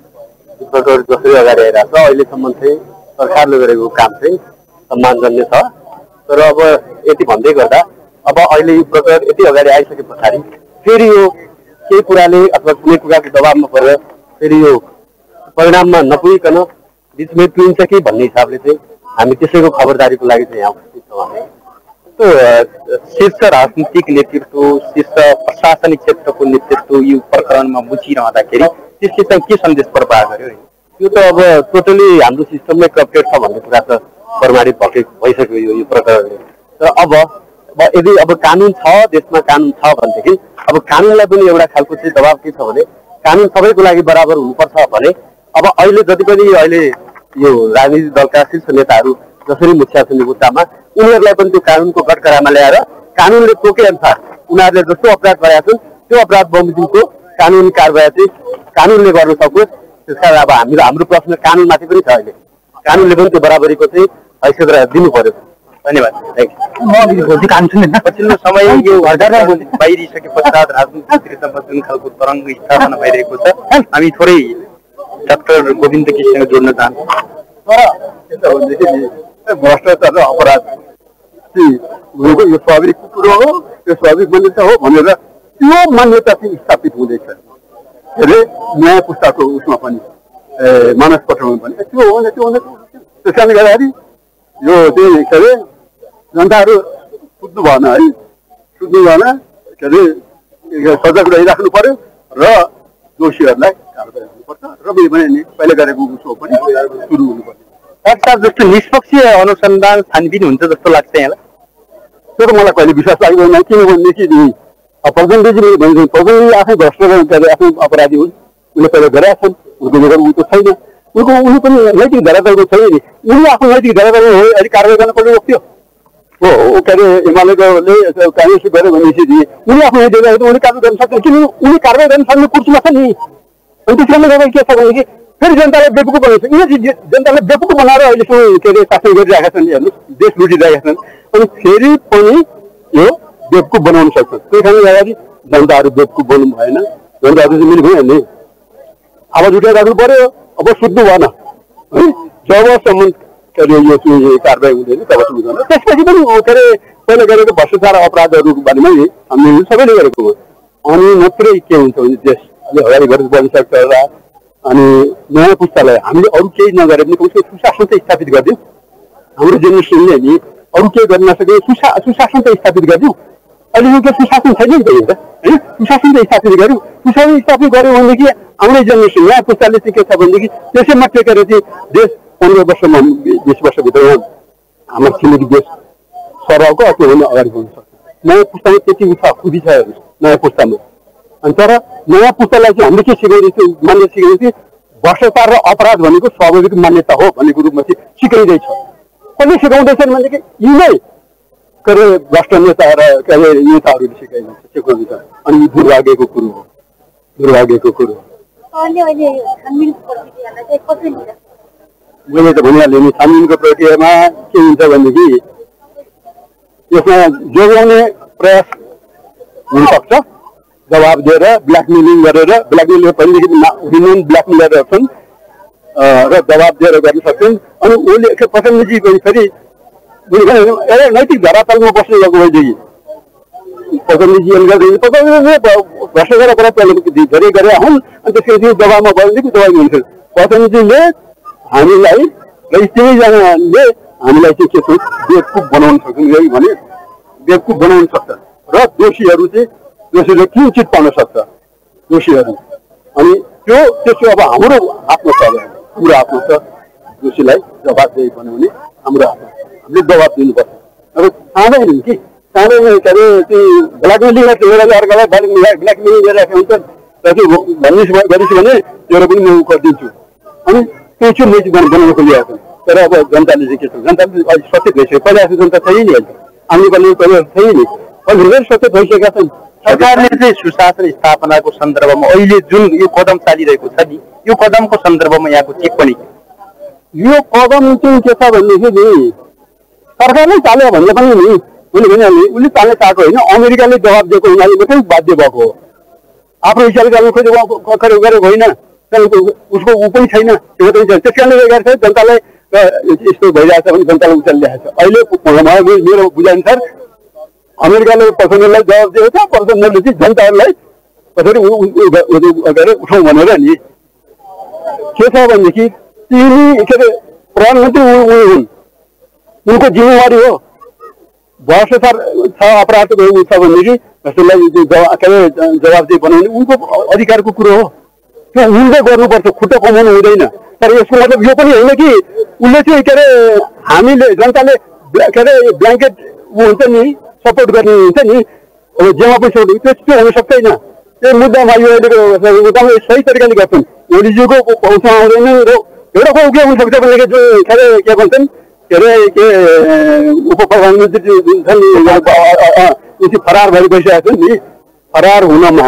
Speaker 3: जसरी अगाडि आइरहेको छ, अहिलेसम्म चाहिँ सरकारले गरेको काम चाहिँ सम्मानजन्य छ। तर अब यति भन्दै गर्दा अब अहिले यो प्रकरण यति अगाडि आइसके पछाडि फेरि यो केही कुराले अथवा कुनै कुराको दबावमा परेर फेरि यो परिणाममा नपुगिकन बिचमै तुइन्छ कि भन्ने हिसाबले चाहिँ हामी त्यसैको खबरदारीको लागि चाहिँ यहाँ उपस्थित छौँ।
Speaker 2: तो शीर्ष राजनीतिक नेतृत्व, शीर्ष प्रशासनिक क्षेत्रको नेतृत्व यो प्रकरणमा मुचिरहँदाखेरि त्यसले चाहिँ के सन्देश प्रवाह गर्यो?
Speaker 3: यो त अब टोटली हाम्रो सिस्टममै करप्टेड छ भन्ने कुरा त प्रमाणित भइसक्यो यो प्रकरणले। तर अब यदि अब कानुन छ, देशमा कानुन छ भनेदेखि अब कानुनलाई पनि एउटा खालको चाहिँ दबाब के छ भने कानुन सबैको लागि बराबर हुनुपर्छ भने अब अहिले जति पनि अहिले यो राजनीतिक दलका शीर्ष नेताहरू जसरी मुखिया छन् मुद्दामा उनीहरूलाई पनि त्यो कानुनको कटकरामा ल्याएर कानुनले तोके अनुसार उनीहरूले जस्तो अपराध गरेका छन् त्यो अपराध बमोजिमको कानुनी कारबाही चाहिँ कानुनले गर्न सकोस्। त्यसकारण अब हाम्रो प्रश्न कानुनमाथि पनि छ। अहिले कानुनले पनि त्यो बराबरीको चाहिँ हैसियत दिनु पर्यो।
Speaker 2: धन्यवाद। पछिल्लो समय यो बाहिरिसके पश्चात राजनीतिक विरुद्धमा जुन खालको तरङ्ग स्थापना भइरहेको छ, हामी थोरै डाक्टर गोविन्द कृष्णसँग जोड्न चाहन्छौँ।
Speaker 5: भ्रष्टाचार र अपराध भएको यो स्वाभाविक कुरो हो, त्यो स्वाभाविक मान्यता हो भनेर त्यो मान्यता चाहिँ स्थापित हुँदैछ। के अरे न्याय पुस्ताको उसमा पनि मानस पठाउनु पनि त्यो हो, त्यो हुँदैन। त्यस कारणले गर्दाखेरि यो चाहिँ के अरे जनताहरू सुत्नु भएन है, सुत्नु भएन, के अरे सजग रहिराख्नु पर्यो र दोषीहरूलाई कारबाही हुनुपर्छ र मैले भने नि पहिले गरेको उसो पनि सुरु हुनुपर्छ।
Speaker 2: डाक्टर साहब जस्तो निष्पक्ष अनुसन्धान छानबिन हुन्छ जस्तो लाग्छ यहाँलाई?
Speaker 5: त्यो त मलाई कहिले विश्वास लाग्दैन, किनभनेदेखि प्रधानमन्त्रीजीले भन्छ प्रधानमन्त्री आफै भ्रष्ट आफै अपराधी हुन्, उनले पहिला गरेका छन्, उनको जग्गा ऊ त छैन, उनी पनि नैतिक धरातलको छैन नि, उनी आफ्नो नैतिक धरातल हो अहिले कारवाही गर्न पर्ने थियो हो। के अरे एमालेकोले काङ्ग्रेसले गऱ्यो भनेपछि उनी आफ्नो नैतिक धरातल उनी कारवाही गर्न सक्दैन, किन उनी कारवाही गर्न सक्ने कुर्सीमा छ नि। अनि त्यस कारणले गर्दा के छ भनेदेखि फेरि जनतालाई बेवकुफ बनाउँछ, यिनीहरू जनतालाई बेवकुफ बनाएर अहिलेसम्म के अरे शासन गरिरहेका छन्, हेर्नुहोस् देश लुटिरहेका छन्, अनि फेरि पनि यो बेवकुफ बनाउन सक्छ। त्यही कारणले गर्दाखेरि जनताहरू बेवकुफ बनाउनु भएन, जनताहरू चाहिँ मिली भइहाल्ने आवाज उठाइराख्नु पर्यो। अब सुत्नु भएन है, जबसम्म के अरे यो कारवाही हुँदैन तबसम्म हुँदैन। त्यसपछि पनि के अरे पहिला गरेको भ्रष्टाचार अपराधहरूको बारेमा हामीले सबैले गरेको अनि मात्रै के हुन्छ भने देश अलि अगाडि गरेर बढ्न सक्छ होला। अनि नयाँ पुस्तालाई हामीले अरू केही नगरे पनि उसको सुशासन त स्थापित गरिदिउँ, हाम्रो जेनेरेसनले नि अरू केही गर्न नसके सुशासन त स्थापित गरिदिउँ। अहिले यो सुशासन छैन नि त होइन, सुशासन त स्थापित गर्यौँ, सुशासन स्थापित गऱ्यो भनेदेखि आउने जेनेरेसन नयाँ पुस्ताले चाहिँ के छ भनेदेखि त्यसैमा टेकेर चाहिँ देश 15 वर्षमा 20 वर्षभित्र हाम्रो छिमेकी देश सरहको त्योभन्दा अगाडि बढ्न सक्छ। नयाँ पुस्तामा त्यति उत्साह खुबी छ हेर्नुहोस् नयाँ पुस्तामा। अनि तर नयाँ पुस्तालाई चाहिँ हामीले के सिकाइदिन्छौँ, मान्यता सिकाइदिन्छ भ्रष्टाचार र अपराध भनेको स्वाभाविक मान्यता हो भन्ने रूपमा चाहिँ सिकाइँदैछ। कसले सिकाउँदैछन् भनेदेखि यिनै के अरे भ्रष्ट नेता र के अरे नेताहरूले सिकाइदिन्छ। अनि दुर्भाग्यको कुरो हो, दुर्भाग्यको कुरो। मैले त भनिहालेँ नि, छानबिनको प्रक्रियामा के हुन्छ भनेदेखि यसमा जोगाउने प्रयास हुनसक्छ, दबाब दिएर ब्ल्याकमेलिङ गरेर, ब्ल्याकमेल पहिलेदेखि रिनोन ब्ल्याकमेलर छन् र दबाब दिएर गर्न सक्छन्। अनि उसले प्रधानमन्त्री फेरि एउटा नैतिक धरातलमा बस्नु गएको भएदेखि प्रधानमन्त्री भ्रष्टाचार अपराध धेरै गरेका हुन् अनि त्यसपछि दबाबमा बसेदेखि दबाई हुन्छ। प्रधानमन्त्रीले हामीलाई र तिनैजनाले हामीलाई चाहिँ के छ बेवकुफ बनाउन सक्छन् भने बेवकुफ बनाउन सक्छ र दोषीले क्लिनचिट पाउन सक्छ दोषीहरू। अनि त्यसो अब हाम्रो आफ्नो छ, हाम्रो आफ्नो छ, दोषीलाई जवाबदेही बनाउने हाम्रो आफ्नो, हामीले दबाब दिनुपर्छ। अब चाहँदैन कि चाहँदैन के अरे त्यो ब्ल्याकमेलिङ अर्कालाई ब्ल्याकमेलिङ गरिरहेको हुन्छ र त्यो गरिस् भने त्यो पनि म गरिदिन्छु। अनि त्यो चाहिँ नीति बनाउन खोजिरहेको छ। तर अब जनताले चाहिँ के छ, जनताले अलिक सचेत भइसक्यो, पहिला जस्तो जनता छैन नि, आउने पर्ने पहिला छैन नि, अहिले सचेत भइसकेका छन्।
Speaker 2: सरकारले चाहिँ सुशासन स्थापनाको सन्दर्भमा अहिले जुन यो कदम चालिरहेको छ नि, यो कदमको सन्दर्भमा यहाँको टिप्पणी?
Speaker 5: यो कदम चाहिँ के छ भनेदेखि नि सरकारले चाल्यो भन्दा पनि नि उसले भनिहाल्ने, उसले चाल्न चाहेको होइन, अमेरिकाले जवाब दिएको हुनाले मात्रै बाध्य भएको हो। आफ्नो हिसाबले गर्न खोजेको गरेको होइन, उसको ऊ पनि छैन, त्यस कारणले गर्दा जनतालाई यस्तो भइरहेको छ भने जनतालाई उचालिरहेको छ। अहिले मेरो बुझाइअनुसार अमेरिकाले प्रधानमन्त्रीलाई जवाब दिएको छ, प्रधानमन्त्रीले चाहिँ जनताहरूलाई कसरी उठाउँ भनेर नि के छ भनेदेखि तिनी के अरे प्रधानमन्त्री हुन्, उनको जिम्मेवारी हो। भ्रष्टाचार छ अपराध छ भनेदेखि त्यसलाई के अरे जवाबदेही बनाउने उनको अधिकारको कुरो हो, त्यो उनले गर्नुपर्छ, खुट्टा कमाउनु हुँदैन। तर यसको मतलब यो पनि होइन कि उसले चाहिँ के अरे हामीले जनताले के अरे ब्ल्याङ्केट हुन्छ नि सपोर्ट गर्ने हुन्छ नि, अब जेमा पनि सपोर्ट त्यो हुन सक्दैन। त्यो मुद्दामा यो अहिलेको सही तरिकाले गर्छन्, ओलीजीको पहुँचमा आउँदैन र एउटा को के हुनसक्छ भनेदेखि जो के अरे के भन्छन् के अरे के उप प्रधानमन्त्री छन् फरार भएर बसिरहेको छन् नि, फरार हुनमा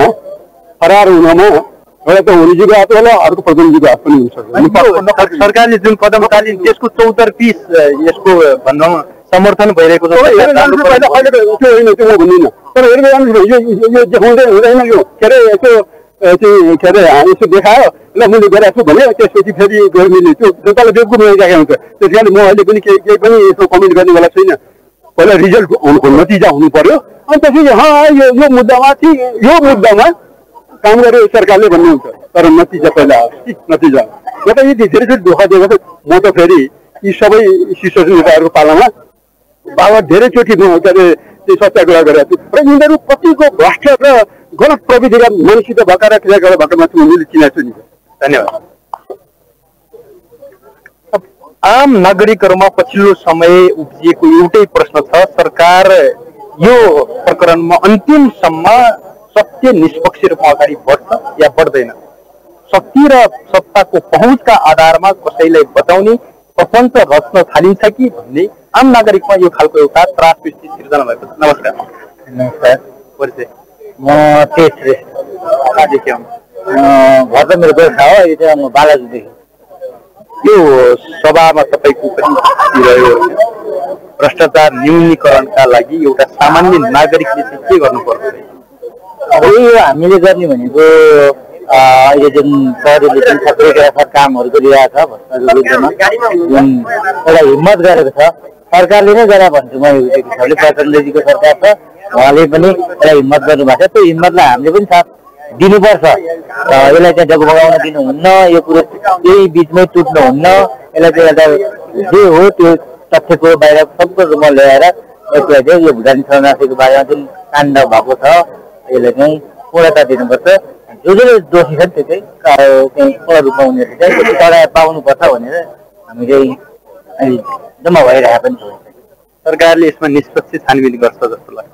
Speaker 5: एउटा त ओलीजीको हात होला, अर्को प्रधानमन्त्रीको हात पनि हुनसक्छ।
Speaker 2: सरकारले जुन कदम चालिन् त्यसको 74 यसको भन्दा समर्थन भइरहेको छ।
Speaker 5: अहिले त्यो होइन, त्यो म भन्दिनँ, तर हेर्नु यो देखाउँदै हुँदैन। यो के अरे यसो के अरे यसो देखायो ल मैले गरेको छु भने त्यसपछि फेरि गर्मीले त्यो जनतालाई बेवकुफ बनाइरहेको हुन्छ। त्यस कारण म अहिले पनि केही पनि यसो कमेन्ट गर्नेवाला छैन। पहिला रिजल्ट हुनुको नतिजा हुनु पर्यो, अनि त्यसपछि यो मुद्दामा काम गर्यो सरकारले भन्नुहुन्छ, तर नतिजा पहिला आओस्। नतिजा म त यति धेरैचोटि धोका दिएको छु। म त फेरि यी सबै शीर्ष नेताहरूको पालामा धेरैचोटि के अरे त्यो सत्याग्रह गरेको छु र यिनीहरू कतिको भ्रष्ट र गलत प्रविधिका मानिसित भएका र क्रियाकलाप भएका मान्छे मैले चिनाएको छु नि।
Speaker 2: धन्यवाद। आम नागरिकहरूमा पछिल्लो समय उब्जिएको एउटै प्रश्न छ, सरकार यो प्रकरणमा अन्तिमसम्म सत्य निष्पक्ष रूपमा अगाडि बढ्छ या बढ्दैन? शक्ति र सत्ताको पहुँचका आधारमा कसैलाई बचाउने प्रपञ्च रच्न थालिन्छ कि भन्ने आम नागरिकमा यो खालको एउटा त्रास स्थिति सिर्जना भएको छ। नमस्कार।
Speaker 3: नमस्कार।
Speaker 2: परिचय?
Speaker 3: म तेज श्रेष्ठ।
Speaker 2: कहाँदेखि आउनु?
Speaker 3: घर त मेरो गोर्खा हो, अहिले चाहिँ म बालाजुदेखि।
Speaker 2: यो सभामा तपाईँको पनि रह्यो, भ्रष्टाचार न्यूनीकरणका लागि एउटा सामान्य नागरिकले चाहिँ के गर्नुपर्छ?
Speaker 3: अब यो हामीले गर्ने भनेको अहिले जुन प्रहरीले जुन थपिरहेको छ, कामहरू गरिरहेको छ भ्रष्टाचार विरुद्धमा, जुन एउटा हिम्मत गरेको छ, सरकारले नै गरे भन्छु म। यो हिसाबले प्रचण्डजीको सरकार छ, उहाँले पनि एउटा हिम्मत गर्नुभएको छ। त्यो हिम्मतलाई हामीले पनि साथ दिनुपर्छ। यसलाई चाहिँ डगमगाउन दिनुहुन्न, यो कुरो यही बिचमै टुट्नुहुन्न। यसलाई चाहिँ एउटा जे हो त्यो तथ्यको बाहिर सबको रूपमा ल्याएर यसलाई चाहिँ यो भुटानी शरणार्थीको बारेमा जुन काण्ड भएको छ यसलाई चाहिँ पूर्णता दिनुपर्छ। जो जसले दोषी छन् त्यो चाहिँ पूर्ण रूपमा उनीहरूले चाहिँ सजाय पाउनुपर्छ भनेर हामी चाहिँ अहिले जम्मा भइरहेको पनि छौँ।
Speaker 2: सरकारले यसमा निष्पक्ष छानबिन गर्छ जस्तो लाग्छ?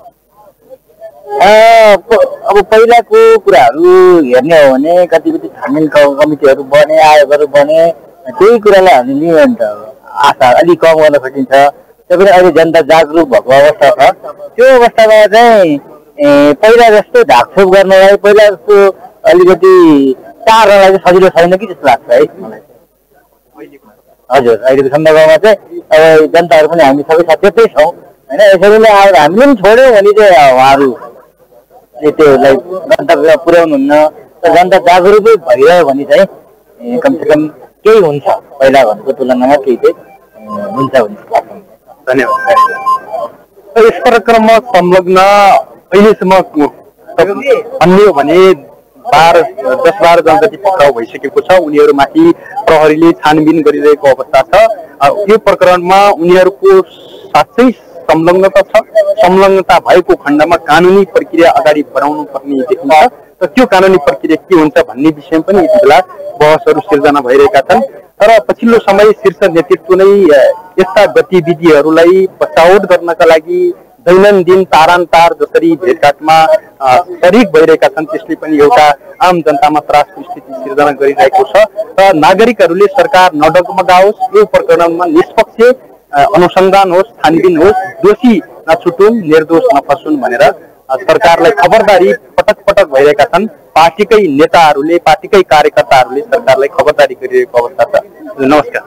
Speaker 3: अब पहिलाको कुराहरू हेर्ने हो भने कति छानबिन कमिटीहरू बने, आयोगहरू बने, त्यही कुरालाई हामीले अन्त आशा अलिक कम गर्न सकिन्छ। त्यो पनि अहिले जनता जागरुक भएको अवस्था छ। त्यो अवस्थामा चाहिँ पहिला जस्तो ढाकछोप गर्नलाई, पहिला जस्तो अलिकति टार्नलाई चाहिँ सजिलो छैन कि जस्तो लाग्छ है मलाई। हजुर, अहिलेको सन्दर्भमा चाहिँ अब जनताहरू पनि हामी सबै सचेतै छौँ होइन। यसरी नै अब हामीले पनि छोड्यौँ भने चाहिँ उहाँहरू त्योलाई जनताको पुर्याउनुहुन्न। जनता जागरुकै भइरह्यो भने चाहिँ कमसेकम केही हुन्छ, पहिला भनेको तुलनामा केही चाहिँ हुन्छ लाग्छ।
Speaker 2: धन्यवाद। यस कार्यक्रममा संलग्न अहिलेसम्म अन्य भने 10-12 जन जति पक्राउ भइसकेको छ। उनीहरूमाथि प्रहरीले छानबिन गरिरहेको अवस्था छ। यो प्रकरणमा उनीहरूको साँच्चै संलग्नता छ। संलग्नता भएको खण्डमा कानुनी प्रक्रिया अगाडि बढाउनु पर्ने देखिन्छ। र त्यो कानुनी प्रक्रिया के हुन्छ भन्ने विषयमा पनि यति बेला बहसहरू सिर्जना भइरहेका छन्। तर पछिल्लो समय शीर्ष नेतृत्व नै यस्ता गतिविधिहरूलाई बचावट गर्नका लागि दैनन्दिन तारान्तार जसरी भेटघाटमा शरीक भइरहेका छन्, त्यसले पनि एउटा आम जनतामा त्रासको स्थिति सिर्जना गरिरहेको छ। र नागरिकहरूले सरकार नडगमगाओस्, यो प्रकरणमा निष्पक्ष अनुसन्धान होस्, छानबिन होस्, दोषी नछुटुन्, निर्दोष नफसुन् भनेर सरकारलाई खबरदारी पटक पटक भइरहेका छन्। पार्टीकै नेताहरूले, पार्टीकै कार्यकर्ताहरूले सरकारलाई खबरदारी गरिरहेको अवस्था छ। नमस्कार।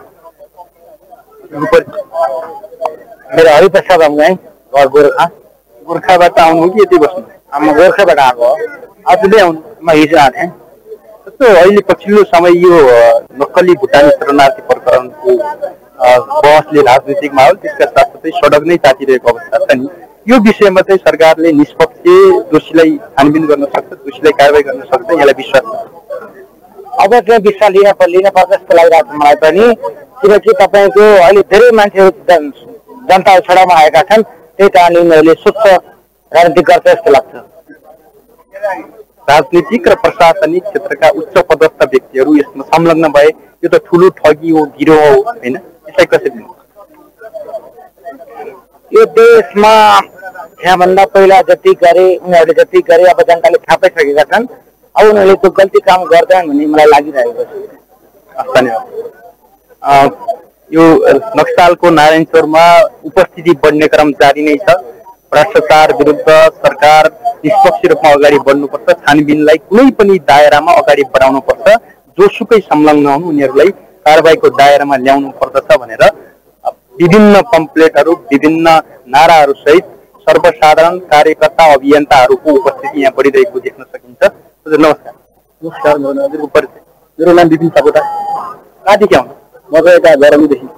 Speaker 3: मेरो हरिप्रसाद अङ्गाई, घर गोर्खा।
Speaker 2: गोर्खाबाट आउनु कि यति बस्नु?
Speaker 3: म गोर्खाबाट आएको हो।
Speaker 2: आज नै आउनु?
Speaker 3: म हिजो आएको थिएँ।
Speaker 2: जस्तो अहिले पछिल्लो समय यो नक्कली भुटानी शरणार्थी प्रकरणको बहसले राजनीतिक माहौल, त्यसका साथसाथै सडक नै तातिरहेको अवस्था छ नि, यो विषयमा चाहिँ सरकारले निष्पक्ष दोषीलाई छानबिन गर्न सक्छ, दोषीलाई कारवाही गर्न सक्छ, यसलाई विश्वास छ?
Speaker 3: अब चाहिँ विश्वास लिन पर्छ जस्तो लागिरहेको छ मलाई पनि। किनकि तपाईँको अहिले धेरै मान्छेहरू जनता छेडामा आएका छन्, त्यही कारणले उनीहरूले स्वच्छ राजनीति गर्छ जस्तो लाग्छ।
Speaker 2: राजनीतिक र प्रशासनिक क्षेत्रका उच्च पदस्थ व्यक्तिहरू यसमा संलग्न भए यो त ठुलो ठगी हो, गिरोह हो होइन? यसलाई कसरी दिनु?
Speaker 3: यो देशमा यहाँभन्दा पहिला जति गरे उनीहरूले जति गरे अब जनताले थाहा पाइसकेका छन्। अब उनीहरूले त्यो गल्ती काम गर्दैन भन्ने मलाई लागिरहेको छ।
Speaker 2: धन्यवाद। यो नक्सालको नारायणचौरमा उपस्थिति बढ्ने क्रम जारी नै छ। भ्रष्टाचार विरुद्ध सरकार निष्पक्ष रूपमा अगाडि बढ्नुपर्छ, छानबिनलाई कुनै पनि दायरामा अगाडि बढाउनुपर्छ, जोसुकै संलग्न हुनु उनीहरूलाई कारबाहीको दायरामा ल्याउनु पर्दछ भनेर विभिन्न पम्पलेटहरू, विभिन्न नाराहरू सहित सर्वसाधारण कार्यकर्ता, अभियन्ताहरूको उपस्थिति यहाँ बढिरहेको देख्न सकिन्छ। हजुर नमस्कार।
Speaker 3: नमस्कार।
Speaker 2: हजुरको परिचय? मेरो नाम विपिन सापकोटा। कहाँदेखि आउनु?
Speaker 3: म चाहिँ यता गरमदेखि।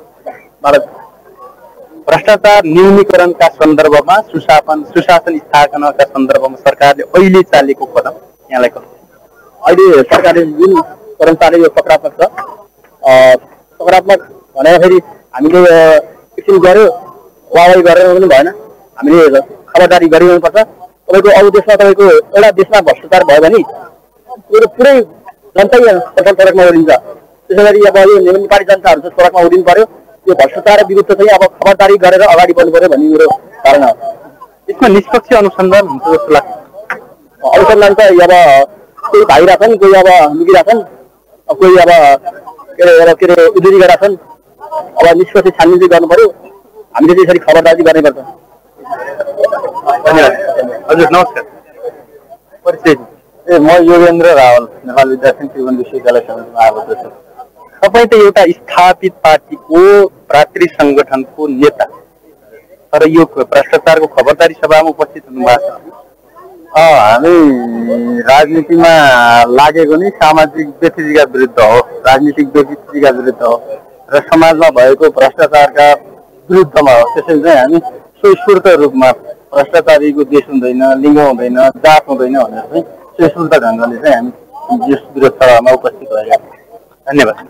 Speaker 2: भ्रष्टाचार न्यूनीकरणका सन्दर्भमा, सुशासन स्थापनाका सन्दर्भमा सरकारले अहिले चालेको कदम यहाँलाई कस्तो?
Speaker 3: अहिले सरकारले जुन कदम चालेको यो सकारात्मक छ। सकारात्मक भन्दाखेरि हामीले एकछिन गऱ्यो, वाहवाही गरेर पनि भएन, हामीले खबरदारी गरिरहनुपर्छ। तपाईँको अरू देशमा तपाईँको एउटा देशमा भ्रष्टाचार भयो भने पुरै जनतै सडकमा ओरिन्छ। त्यसै गरी अब यो नेपाली जनताहरू चाहिँ सडकमा ओरिनु पर्यो। यो भ्रष्टाचार विरुद्ध चाहिँ अब खबरदारी गरेर अगाडि बढ्नु पर्यो भन्ने मेरो धारणा हो।
Speaker 2: यसमा निष्पक्ष अनुसन्धान हुन्छ जस्तो लाग्छ।
Speaker 3: अनुसन्धान त अब कोही भागिरहेछन्, कोही अब लुकिरहेछन्, कोही अब के अरे उजुरी गरिरहेछन्। अब निष्पक्ष छानबिन चाहिँ गर्नु पर्यो। हामीले चाहिँ यसरी खबरदारी गर्नुपर्छ।
Speaker 2: धन्यवाद। हजुर नमस्कार, परिचय?
Speaker 4: म योगेन्द्र रावल, नेपाल विद्यार्थी त्रिभुवन विश्वविद्यालय समितिमा आबद्ध छु।
Speaker 2: तपाईँ त एउटा स्थापित पार्टीको प्रात्री संगठनको नेता, तर यो भ्रष्टाचारको खबरदारी सभामा उपस्थित हुनुभएको छ।
Speaker 4: हामी राजनीतिमा लागेको नै सामाजिक व्यतिका विरुद्ध हो, राजनीतिक व्यतिका विरुद्ध हो र समाजमा भएको भ्रष्टाचारका विरुद्धमा हो। त्यसैले चाहिँ हामी स्वस्फूर्त रूपमा भ्रष्टाचारीको देश हुँदैन, लिङ्ग हुँदैन, जात हुँदैन भनेर चाहिँ स्वस्फूर्त ढङ्गले चाहिँ हामी यस विरोध सभामा उपस्थित भएका छौँ।
Speaker 2: धन्यवाद।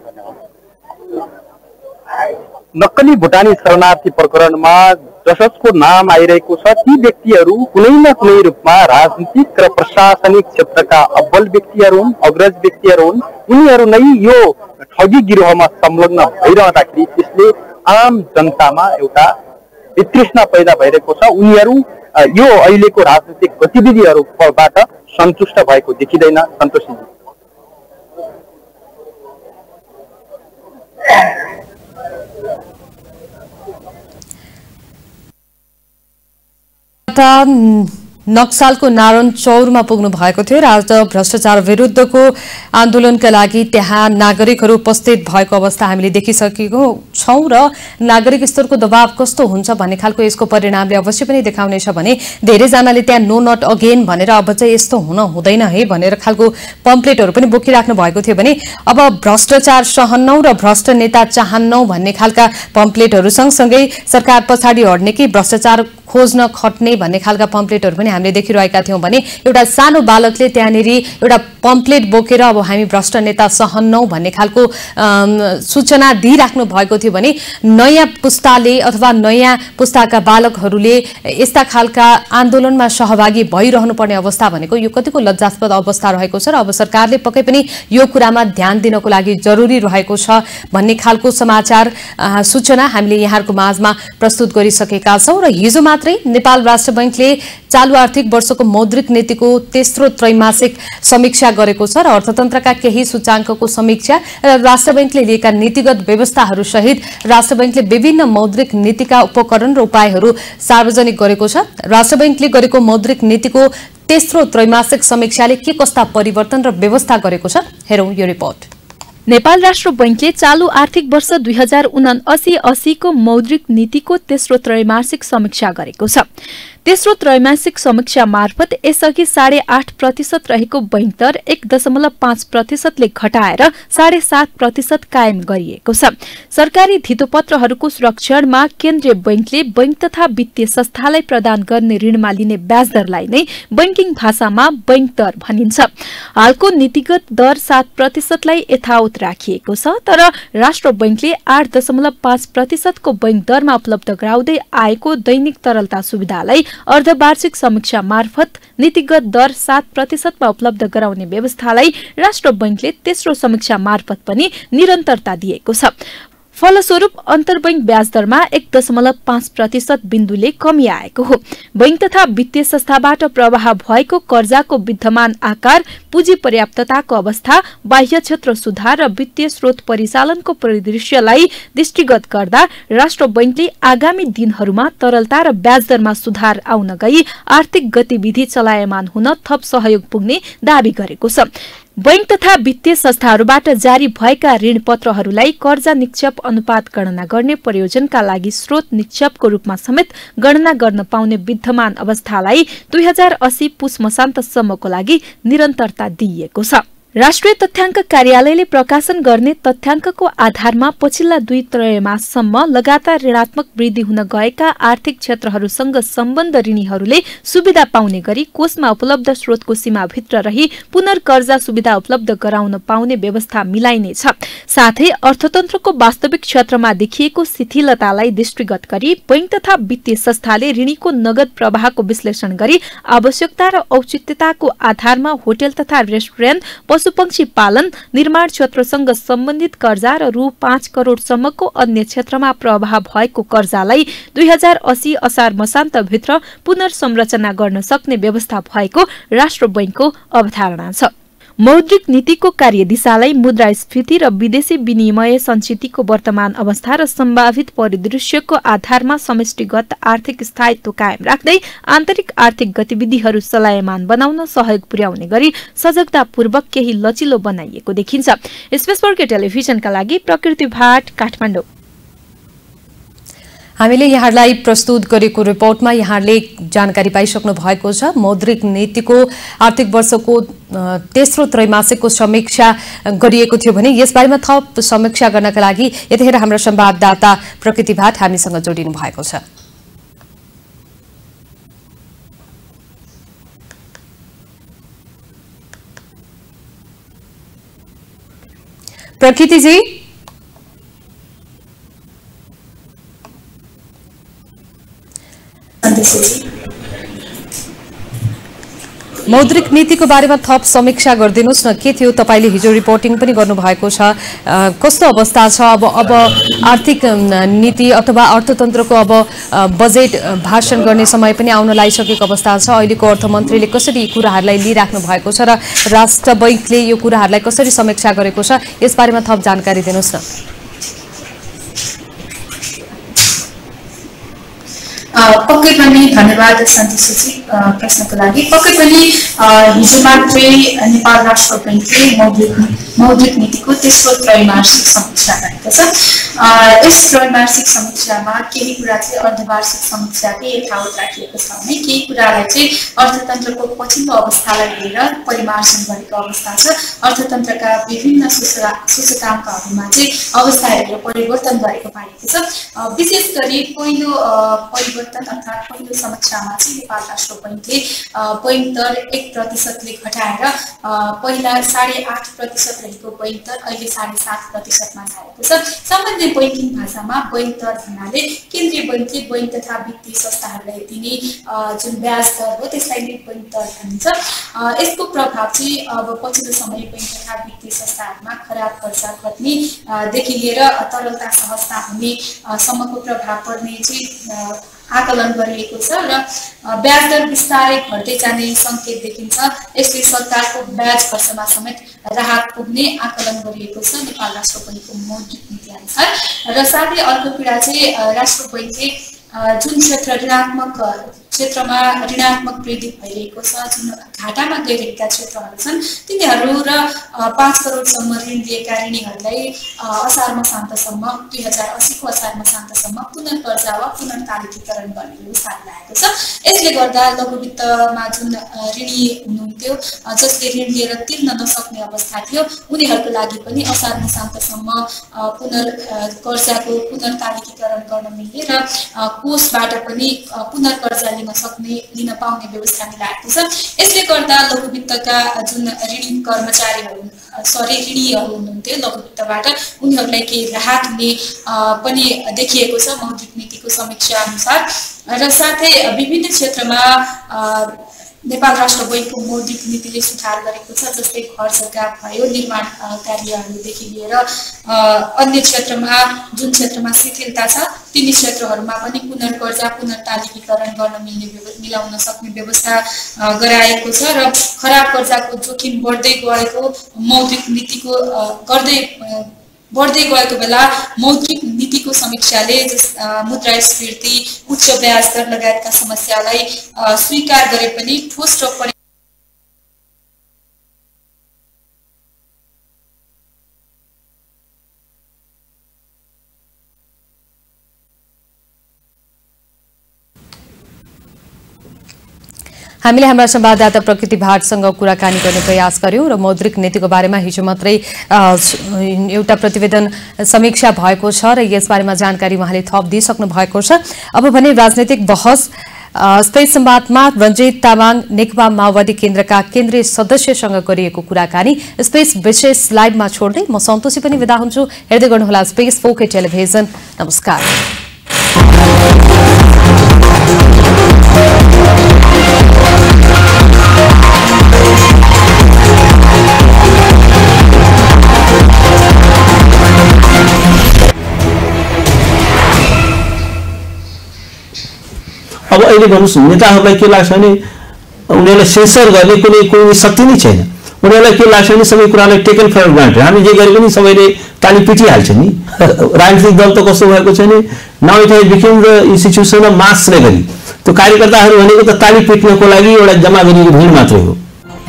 Speaker 2: नक्कली भुटानी शरणार्थी प्रकरणमा जसको नाम आइरहेको छ ती व्यक्तिहरू कुनै न कुनै रूपमा राजनीतिक र प्रशासनिक क्षेत्रका अब्बल व्यक्तिहरू हुन्, अग्रज व्यक्तिहरू हुन्। उनीहरू नै यो ठगी गिरोहमा संलग्न भइरहँदाखेरि त्यसले आम जनतामा एउटा वितृष्णा पैदा भइरहेको छ। उनीहरू यो अहिलेको राजनीतिक गतिविधिहरूबाट सन्तुष्ट भएको देखिँदैन। सन्तोषजी,
Speaker 1: नक्सालको नारायण चौरमा पुग्नु भएको थियो र आज भ्रष्टाचार विरुद्धको आन्दोलनका लागि त्यहाँ नागरिकहरू उपस्थित भएको अवस्था हामीले देखिसकेको छौं र नागरिक स्तरको दबाव कस्तो हुन्छ भन्ने खालको यसको परिणामले अवश्य पनि देखाउनेछ भने धेरैजनाले त्यहाँ नो नट अगेन भनेर अब चाहिँ यस्तो हुन हुँदैन है भनेर खालको पम्पलेटहरू पनि बोकिराख्नु भएको थियो भने अब भ्रष्टाचार सहन्नौ र भ्रष्ट नेता चाहन्नौ भन्ने खालका पम्पलेटहरू सँगसँगै सरकार पछाडि हट्ने कि भ्रष्टाचार खोज्न खट्ने भन्ने खालका पम्पलेटहरू पनि हामीले देखिरहेका थियौं भने एउटा सानो बालकले त्यहाँनेरि एउटा पम्पलेट बोकेर अब हामी भ्रष्ट नेता सहन्नौ भन्ने खालको सूचना दिइराख्नु भएको थियो भने नयाँ पुस्ताले अथवा नयाँ पुस्ताका बालकहरूले यस्ता खालका आन्दोलनमा सहभागी भइरहनु पर्ने अवस्था भनेको यो कतिको लज्जास्पद अवस्था रहेको छ र अब सरकारले पक्कै पनि यो कुरामा ध्यान दिनको लागि जरुरी रहेको छ भन्ने खालको समाचार सूचना हामीले यहाँहरुको माझमा प्रस्तुत गरिसकेका छौं र हिजो मात्रै नेपाल राष्ट्र बैंकले चालू आर्थिक वर्षको मौद्रिक नीतिको तेस्रो त्रैमासिक समीक्षा गरेको छ र अर्थतन्त्रका केही सूचाङ्कको समीक्षा र राष्ट्र बैंकले लिएका नीतिगत व्यवस्थाहरू सहित राष्ट्र बैंकले विभिन्न मौद्रिक नीतिका उपकरण र उपायहरू सार्वजनिक गरेको छ। राष्ट्र बैंकले गरेको मौद्रिक नीतिको तेस्रो त्रैमासिक समीक्षाले के कस्ता परिवर्तन र व्यवस्था गरेको छ हेरौं यो रिपोर्ट।
Speaker 6: नेपाल राष्ट्र बैंकले चालू आर्थिक वर्ष 2079-80 को मौद्रिक नीतिको तेस्रो त्रैमासिक समीक्षा गरेको छ। तेस्रो त्रैमासिक समीक्षा मार्फत यसअघि 8.5% रहेको बैंक दर 1.5% ले घटाएर 7.5% कायम गरिएको छ। सरकारी धितोपत्रहरूको सुरक्षणमा केन्द्रीय बैंकले बैंक तथा वित्तीय संस्थालाई प्रदान गर्ने ऋणमा लिने ब्याज दरलाई नै बैंकिङ भाषामा बैंक दर भनिन्छ। हालको नीतिगत दर 7% लाई यथावत राखिएको छ, तर राष्ट्र बैंकले 8.5% को बैंक दरमा उपलब्ध गराउँदै आएको दैनिक तरलता सुविधालाई अर्धवार्षिक समीक्षा मार्फत नीतिगत दर 7% मा उपलब्ध गराउने व्यवस्थालाई राष्ट्र बैंकले तेस्रो समीक्षा मार्फत पनि निरन्तरता दिएको छ। फलस्वरूप अन्तर्बैंक ब्याज दरमा 1.5% बिन्दुले कमी आएको हो। बैंक तथा वित्तीय संस्थाबाट प्रवाह भएको कर्जाको विद्यमान आकार, पुँजी पर्याप्तताको अवस्था, बाह्य क्षेत्र सुधार र वित्तीय स्रोत परिचालनको परिदृश्यलाई दृष्टिगत गर्दा राष्ट्र बैंकले आगामी दिनहरूमा तरलता र ब्याज दरमा सुधार आउन गई आर्थिक गतिविधि चलायमान हुन थप सहयोग पुग्ने दावी गरेको छ। बैंक तथा वित्तीय संस्थाहरूबाट जारी भएका ऋण पत्रहरूलाई कर्जा निक्षेप अनुपात गणना गर्ने प्रयोजनका लागि स्रोत निक्षेपको रूपमा समेत गणना गर्न पाउने विद्यमान अवस्थालाई 2080 पुस मसान्तसम्मको लागि निरन्तरता दिइएको छ। राष्ट्रिय तथ्याङ्क कार्यालयले प्रकाशन गर्ने तथ्याङ्कको आधारमा पछिल्ला 2 त्रैमाससम्म लगातार ऋणात्मक वृद्धि हुन गएका आर्थिक क्षेत्रहरूसँग सम्बन्ध ऋणीहरूले सुविधा पाउने गरी कोषमा उपलब्ध स्रोतको सीमाभित्र रही पुनर्कर्जा सुविधा उपलब्ध गराउन पाउने व्यवस्था मिलाइनेछ। साथै अर्थतन्त्रको वास्तविक क्षेत्रमा देखिएको शिथिलतालाई दृष्टिगत गरी बैंक तथा वित्तीय संस्थाले ऋणीको नगद प्रवाहको विश्लेषण गरी आवश्यकता र औचित्यताको आधारमा होटल तथा रेस्टुरेन्ट, पशुपक्षी पालन निर्माण क्षेत्रसँग सम्बन्धित कर्जा र रु 5 करोडसम्मको अन्य क्षेत्रमा प्रभाव भएको कर्जालाई 2080 असार मसान्तभित्र पुनर्संरचना गर्न सक्ने व्यवस्था भएको राष्ट्र बैंकको अवधारणा छ। मौद्रिक नीतिको कार्यदिशालाई मुद्रास्फीति र विदेशी विनिमय संचितिको वर्तमान अवस्था र सम्भावित परिदृश्यको आधारमा समष्टिगत आर्थिक स्थायित्व कायम राख्दै आन्तरिक आर्थिक गतिविधिहरू चलायमान बनाउन सहयोग पुर्याउने गरी सजगतापूर्वक केही लचिलो बनाइएको देखिन्छ। स्पेसपोर्ट टेलिभिजनका लागि प्रकृति भाट, काठमाडौँ।
Speaker 1: हामीले यहाँलाई प्रस्तुत गरेको रिपोर्टमा यहाँले जानकारी पाइसक्नु भएको छ। मौद्रिक नीतिको आर्थिक वर्षको तेस्रो त्रैमासिकको समीक्षा गरिएको थियो भने यसबारेमा थप समीक्षा गर्नका लागि यतिखेर हाम्रो संवाददाता प्रकृति भाट हामीसँग जोडिनु भएको छ। प्रकृतिजी, मौद्रिक नीतिको बारेमा थप समीक्षा गरिदिनुस् न। के थियो तपाईले हिजो रिपोर्टिङ पनि गर्नुभएको छ, कस्तो अवस्था छ? अब आर्थिक नीति अथवा अर्थतन्त्रको अब बजेट भाषण गर्ने समय पनि आउन लागिसकेको अवस्था छ। अहिलेको अर्थमन्त्रीले कसरी यी कुराहरूलाई लिइराख्नु भएको छ र राष्ट्र बैंकले यो कुराहरूलाई कसरी समीक्षा गरेको छ, यसबारेमा थप जानकारी दिनुस् न।
Speaker 7: पक्कै पनि धन्यवाद सन्तोषजी प्रश्नको लागि। पक्कै पनि हिजो मात्रै नेपाल राष्ट्र बैंकले मौद्रिक नीतिको तेस्रो त्रैमासिक समीक्षा गरेको छ। यस त्रैमासिक समीक्षामा केही कुरा चाहिँ अर्धवार्षिक समीक्षाकै यथावत राखिएको छ भने केही कुरालाई चाहिँ अर्थतन्त्रको पछिल्लो अवस्थालाई लिएर परिमार्जन गरेको अवस्था छ। अर्थतन्त्रका विभिन्न सूचकाङ्कहरूमा चाहिँ अवस्था हेरेर परिवर्तन गरेको पाइएको छ। विशेष गरी पहिलो परिवर्तन अर्थात् पहिलो समीक्षामा चाहिँ नेपाल राष्ट्र बैंकले बैंक दर 1% घटाएर पहिला 8.5% रहेको बैंक दर अहिले 7.5%मा झारेको छ। सामान्य बैंकिङ भाषामा बैंक दर भन्नाले केन्द्रीय बैंकले बैंक तथा वित्तीय संस्थाहरूलाई दिने जुन ब्याज दर हो त्यसलाई नै बैंक दर भनिन्छ। यसको प्रभाव चाहिँ अब पछिल्लो समय बैंक तथा वित्तीय संस्थाहरूमा खराब कर्जा घट्नेदेखि लिएर तरलता सहजता हुने सम्मको प्रभाव पर्ने चाहिँ आकलन गरिएको छ र ब्याज दर बिस्तारै घट्दै जाने संकेत देखिन्छ। यसले सरकारको ब्याज खर्चमा समेत राहत पुग्ने आकलन गरिएको छ नेपाल राष्ट्र बैंकको मौद्रिक नीति अनुसार। र साथै अर्को कुरा चाहिँ राष्ट्र बैंकले जुन क्षेत्रमा ऋणात्मक वृद्धि भइरहेको छ, जुन घाटामा गइरहेका क्षेत्रहरू छन् तिनीहरू र 5 करोडसम्म ऋण लिएका ऋणीहरूलाई असार मसान्तसम्म 2080 को असार मसान्तसम्म पुनर्कर्जा वा पुनर्तालिकीकरण गर्ने व्यवस्था ल्याएको छ। यसले गर्दा लघुवित्तमा जुन ऋणी हुनुहुन्थ्यो जसले ऋण लिएर तिर्न नसक्ने अवस्था थियो उनीहरूको लागि पनि असार मसान्तसम्म पुनर्कर्जाको पुनर्तालिकीकरण गर्न मिल्ने र कोषबाट पनि पुनर्कर्जा लिन पाउने व्यवस्था मिलाएको छ। यसले गर्दा लघुवित्तका जुन ऋणीहरू हुनुहुन्थ्यो लघुवित्तबाट उनीहरूलाई केही राहत हुने पनि देखिएको छ मौद्रिक नीतिको समीक्षा अनुसार। र साथै विभिन्न क्षेत्रमा नेपाल राष्ट्र बैंकको मौद्रिक नीतिले सुधार गरेको छ, जस्तै घर जग्गा भयो, निर्माण कार्यहरूदेखि लिएर अन्य क्षेत्रमा जुन क्षेत्रमा शिथिलता छ तिनी क्षेत्रहरूमा पनि पुनर्कर्जा पुनर्तालिकीकरण गर्न मिलाउन सक्ने व्यवस्था गराएको छ। र खराब कर्जाको जोखिम बढ्दै गएको बेला मौद्रिक नीतिको समीक्षाले मुद्रास्फीति, उच्च ब्याज दर लगायतका समस्यालाई स्वीकार गरे पनि ठोस र
Speaker 1: हामीले हाम्रा संवाददाता प्रकृति भाटसँग कुराकानी गर्ने प्रयास गर्यौं र मौद्रिक नीतिको बारेमा हिजो मात्रै एउटा प्रतिवेदन समीक्षा भएको छ र यसबारेमा जानकारी उहाँले थप दिइसक्नु भएको छ। अब भने राजनीतिक बहस स्पेस संवादमा रञ्जित तामाङ नेकपा माओवादी केन्द्रका केन्द्रीय सदस्यसँग गरिएको कुराकानी स्पेस विशेष लाइभमा छोड्दै म सन्तोषी पनि बिदा हुन्छु। हेर्दै गर्नुहोला स्पेस 4K टेलिभिजन। नमस्कार।
Speaker 8: तपाईँले भन्नुहोस् नेताहरूलाई के लाग्छ भने उनीहरूलाई सेन्सर गर्ने कुनै शक्ति नै छैन। उनीहरूलाई के लाग्छ भने सबै कुरालाई टेकन फर ग्रान्टेड, हामी जे गरे पनि सबैले ताली पिटिहाल्छ नि। राजनीतिक दल त कस्तो भएको छ नि, now it has become the institution of mass गरी। त्यो कार्यकर्ताहरू भनेको त ताली पिट्नको लागि एउटा जम्मा गरिएको भिड मात्रै हो।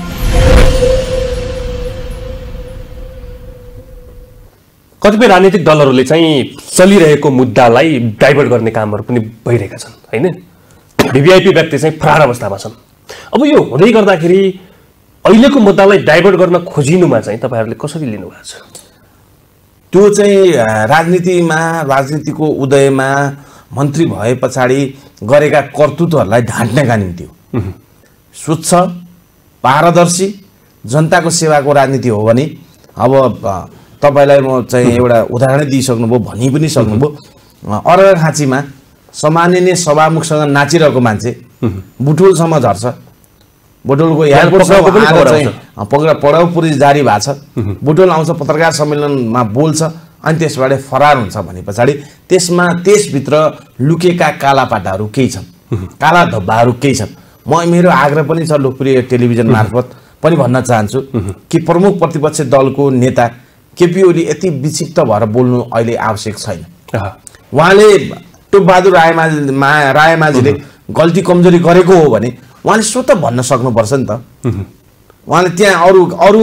Speaker 9: कतिपय राजनीतिक दलहरूले चाहिँ चलिरहेको मुद्दालाई डाइभर्ट गर्ने कामहरू पनि भइरहेका छन् हैन। भिभिआइपी व्यक्ति चाहिँ फरार अवस्थामा छन्। अब यो हुँदै गर्दाखेरि अहिलेको मुद्दालाई डाइभर्ट गर्न खोजिनुमा चाहिँ तपाईहरुले कसरी लिनु भएको छ?
Speaker 10: त्यो चाहिँ राजनीतिको उदयमा मन्त्री भए पछाडि गरेका कर्तृत्वहरूलाई ढाँट्नका निम्ति हो। स्वच्छ पारदर्शी जनताको सेवाको राजनीति हो भने अब तपाईलाई म चाहिँ एउटा उदाहरण दिइसक्नुभयो, भनि पनि सक्नुभयो। अर्घाखाँचीमा सामान्य सभामुखसँग नाचिरहेको मान्छे बुटोलसम्म झर्छ। बुटोलको एयरपोर्टसम्म आएर चाहिँ पक्राउ पुलिस जारी भएको छ। बुटोल आउँछ, पत्रकार सम्मेलनमा बोल्छ, अनि त्यसबाट फरार हुन्छ भने पछाडि त्यसभित्र लुकेका कालापाटाहरू केही छन्, काला धब्बाहरू केही छन्। म मेरो आग्रह पनि छ लोकप्रिय टेलिभिजन मार्फत पनि भन्न चाहन्छु कि प्रमुख प्रतिपक्ष दलको नेता केपी ओली यति विक्षिप्त भएर बोल्नु अहिले आवश्यक छैन। उहाँले टोपबहादुर रायमाझीले गल्ती कमजोरी गरेको हो भने उहाँले स्वतः भन्न सक्नुपर्छ नि त। उहाँले त्यहाँ अरू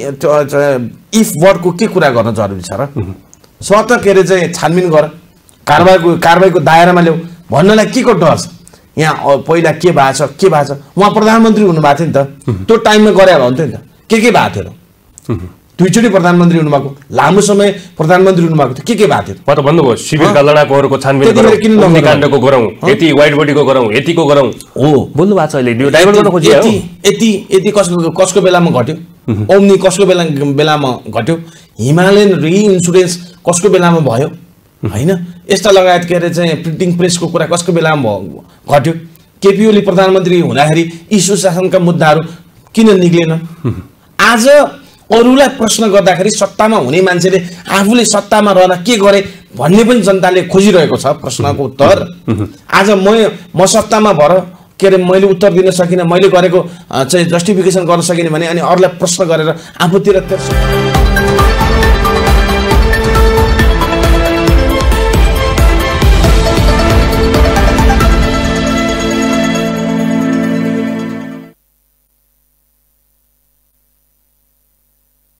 Speaker 10: इफ वर्डको के कुरा गर्न जरुरी छ र? स्वतः के अरे चाहिँ छानबिन गर, कारबाहीको दायरामा ल्याऊ भन्नलाई के को डर छ? यहाँ पहिला के भएको छ उहाँ प्रधानमन्त्री हुनुभएको थियो नि त, त्यो टाइममा गरे हुन्थ्यो नि त। के भएको थियो र? दुईचोटि प्रधानमन्त्री हुनुभएको, लामो समय प्रधानमन्त्री हुनुभएको थियो, के भएको थियो?
Speaker 9: म त भन्नुभयो शिविरका लडाकुहरूको छानबिन गरौँ, अग्निकाण्डको गरौँ, यति वाइड बडीको गरौँ, यतिको गरौँ हो बोल्नु भएको छ। अहिले यो डाइभर्ट गर्न खोजियो।
Speaker 10: यति कसको बेलामा घट्यो? ओम्नी कसको बेलामा घट्यो? हिमालयन रिइन्सुरेन्स कसको बेलामा भयो? हैन, यस्ता लगायत के अरे चाहिँ प्रिन्टिङ प्रेसको कुरा कसको बेलामा घट्यो? केपी ओली प्रधानमन्त्री हुँदाखेरि यी सुशासनका मुद्दाहरू किन निक्लेन? आज अरूलाई प्रश्न गर्दाखेरि सत्तामा हुने मान्छेले आफूले सत्तामा रहँदा के गरे भन्ने पनि जनताले खोजिरहेको छ प्रश्नको उत्तर। आज म सत्तामा भएर के अरे मैले उत्तर दिन सकिनँ, मैले गरेको चाहिँ जस्टिफिकेसन गर्न सकिनँ भने अनि अरूलाई प्रश्न गरेर आफूतिर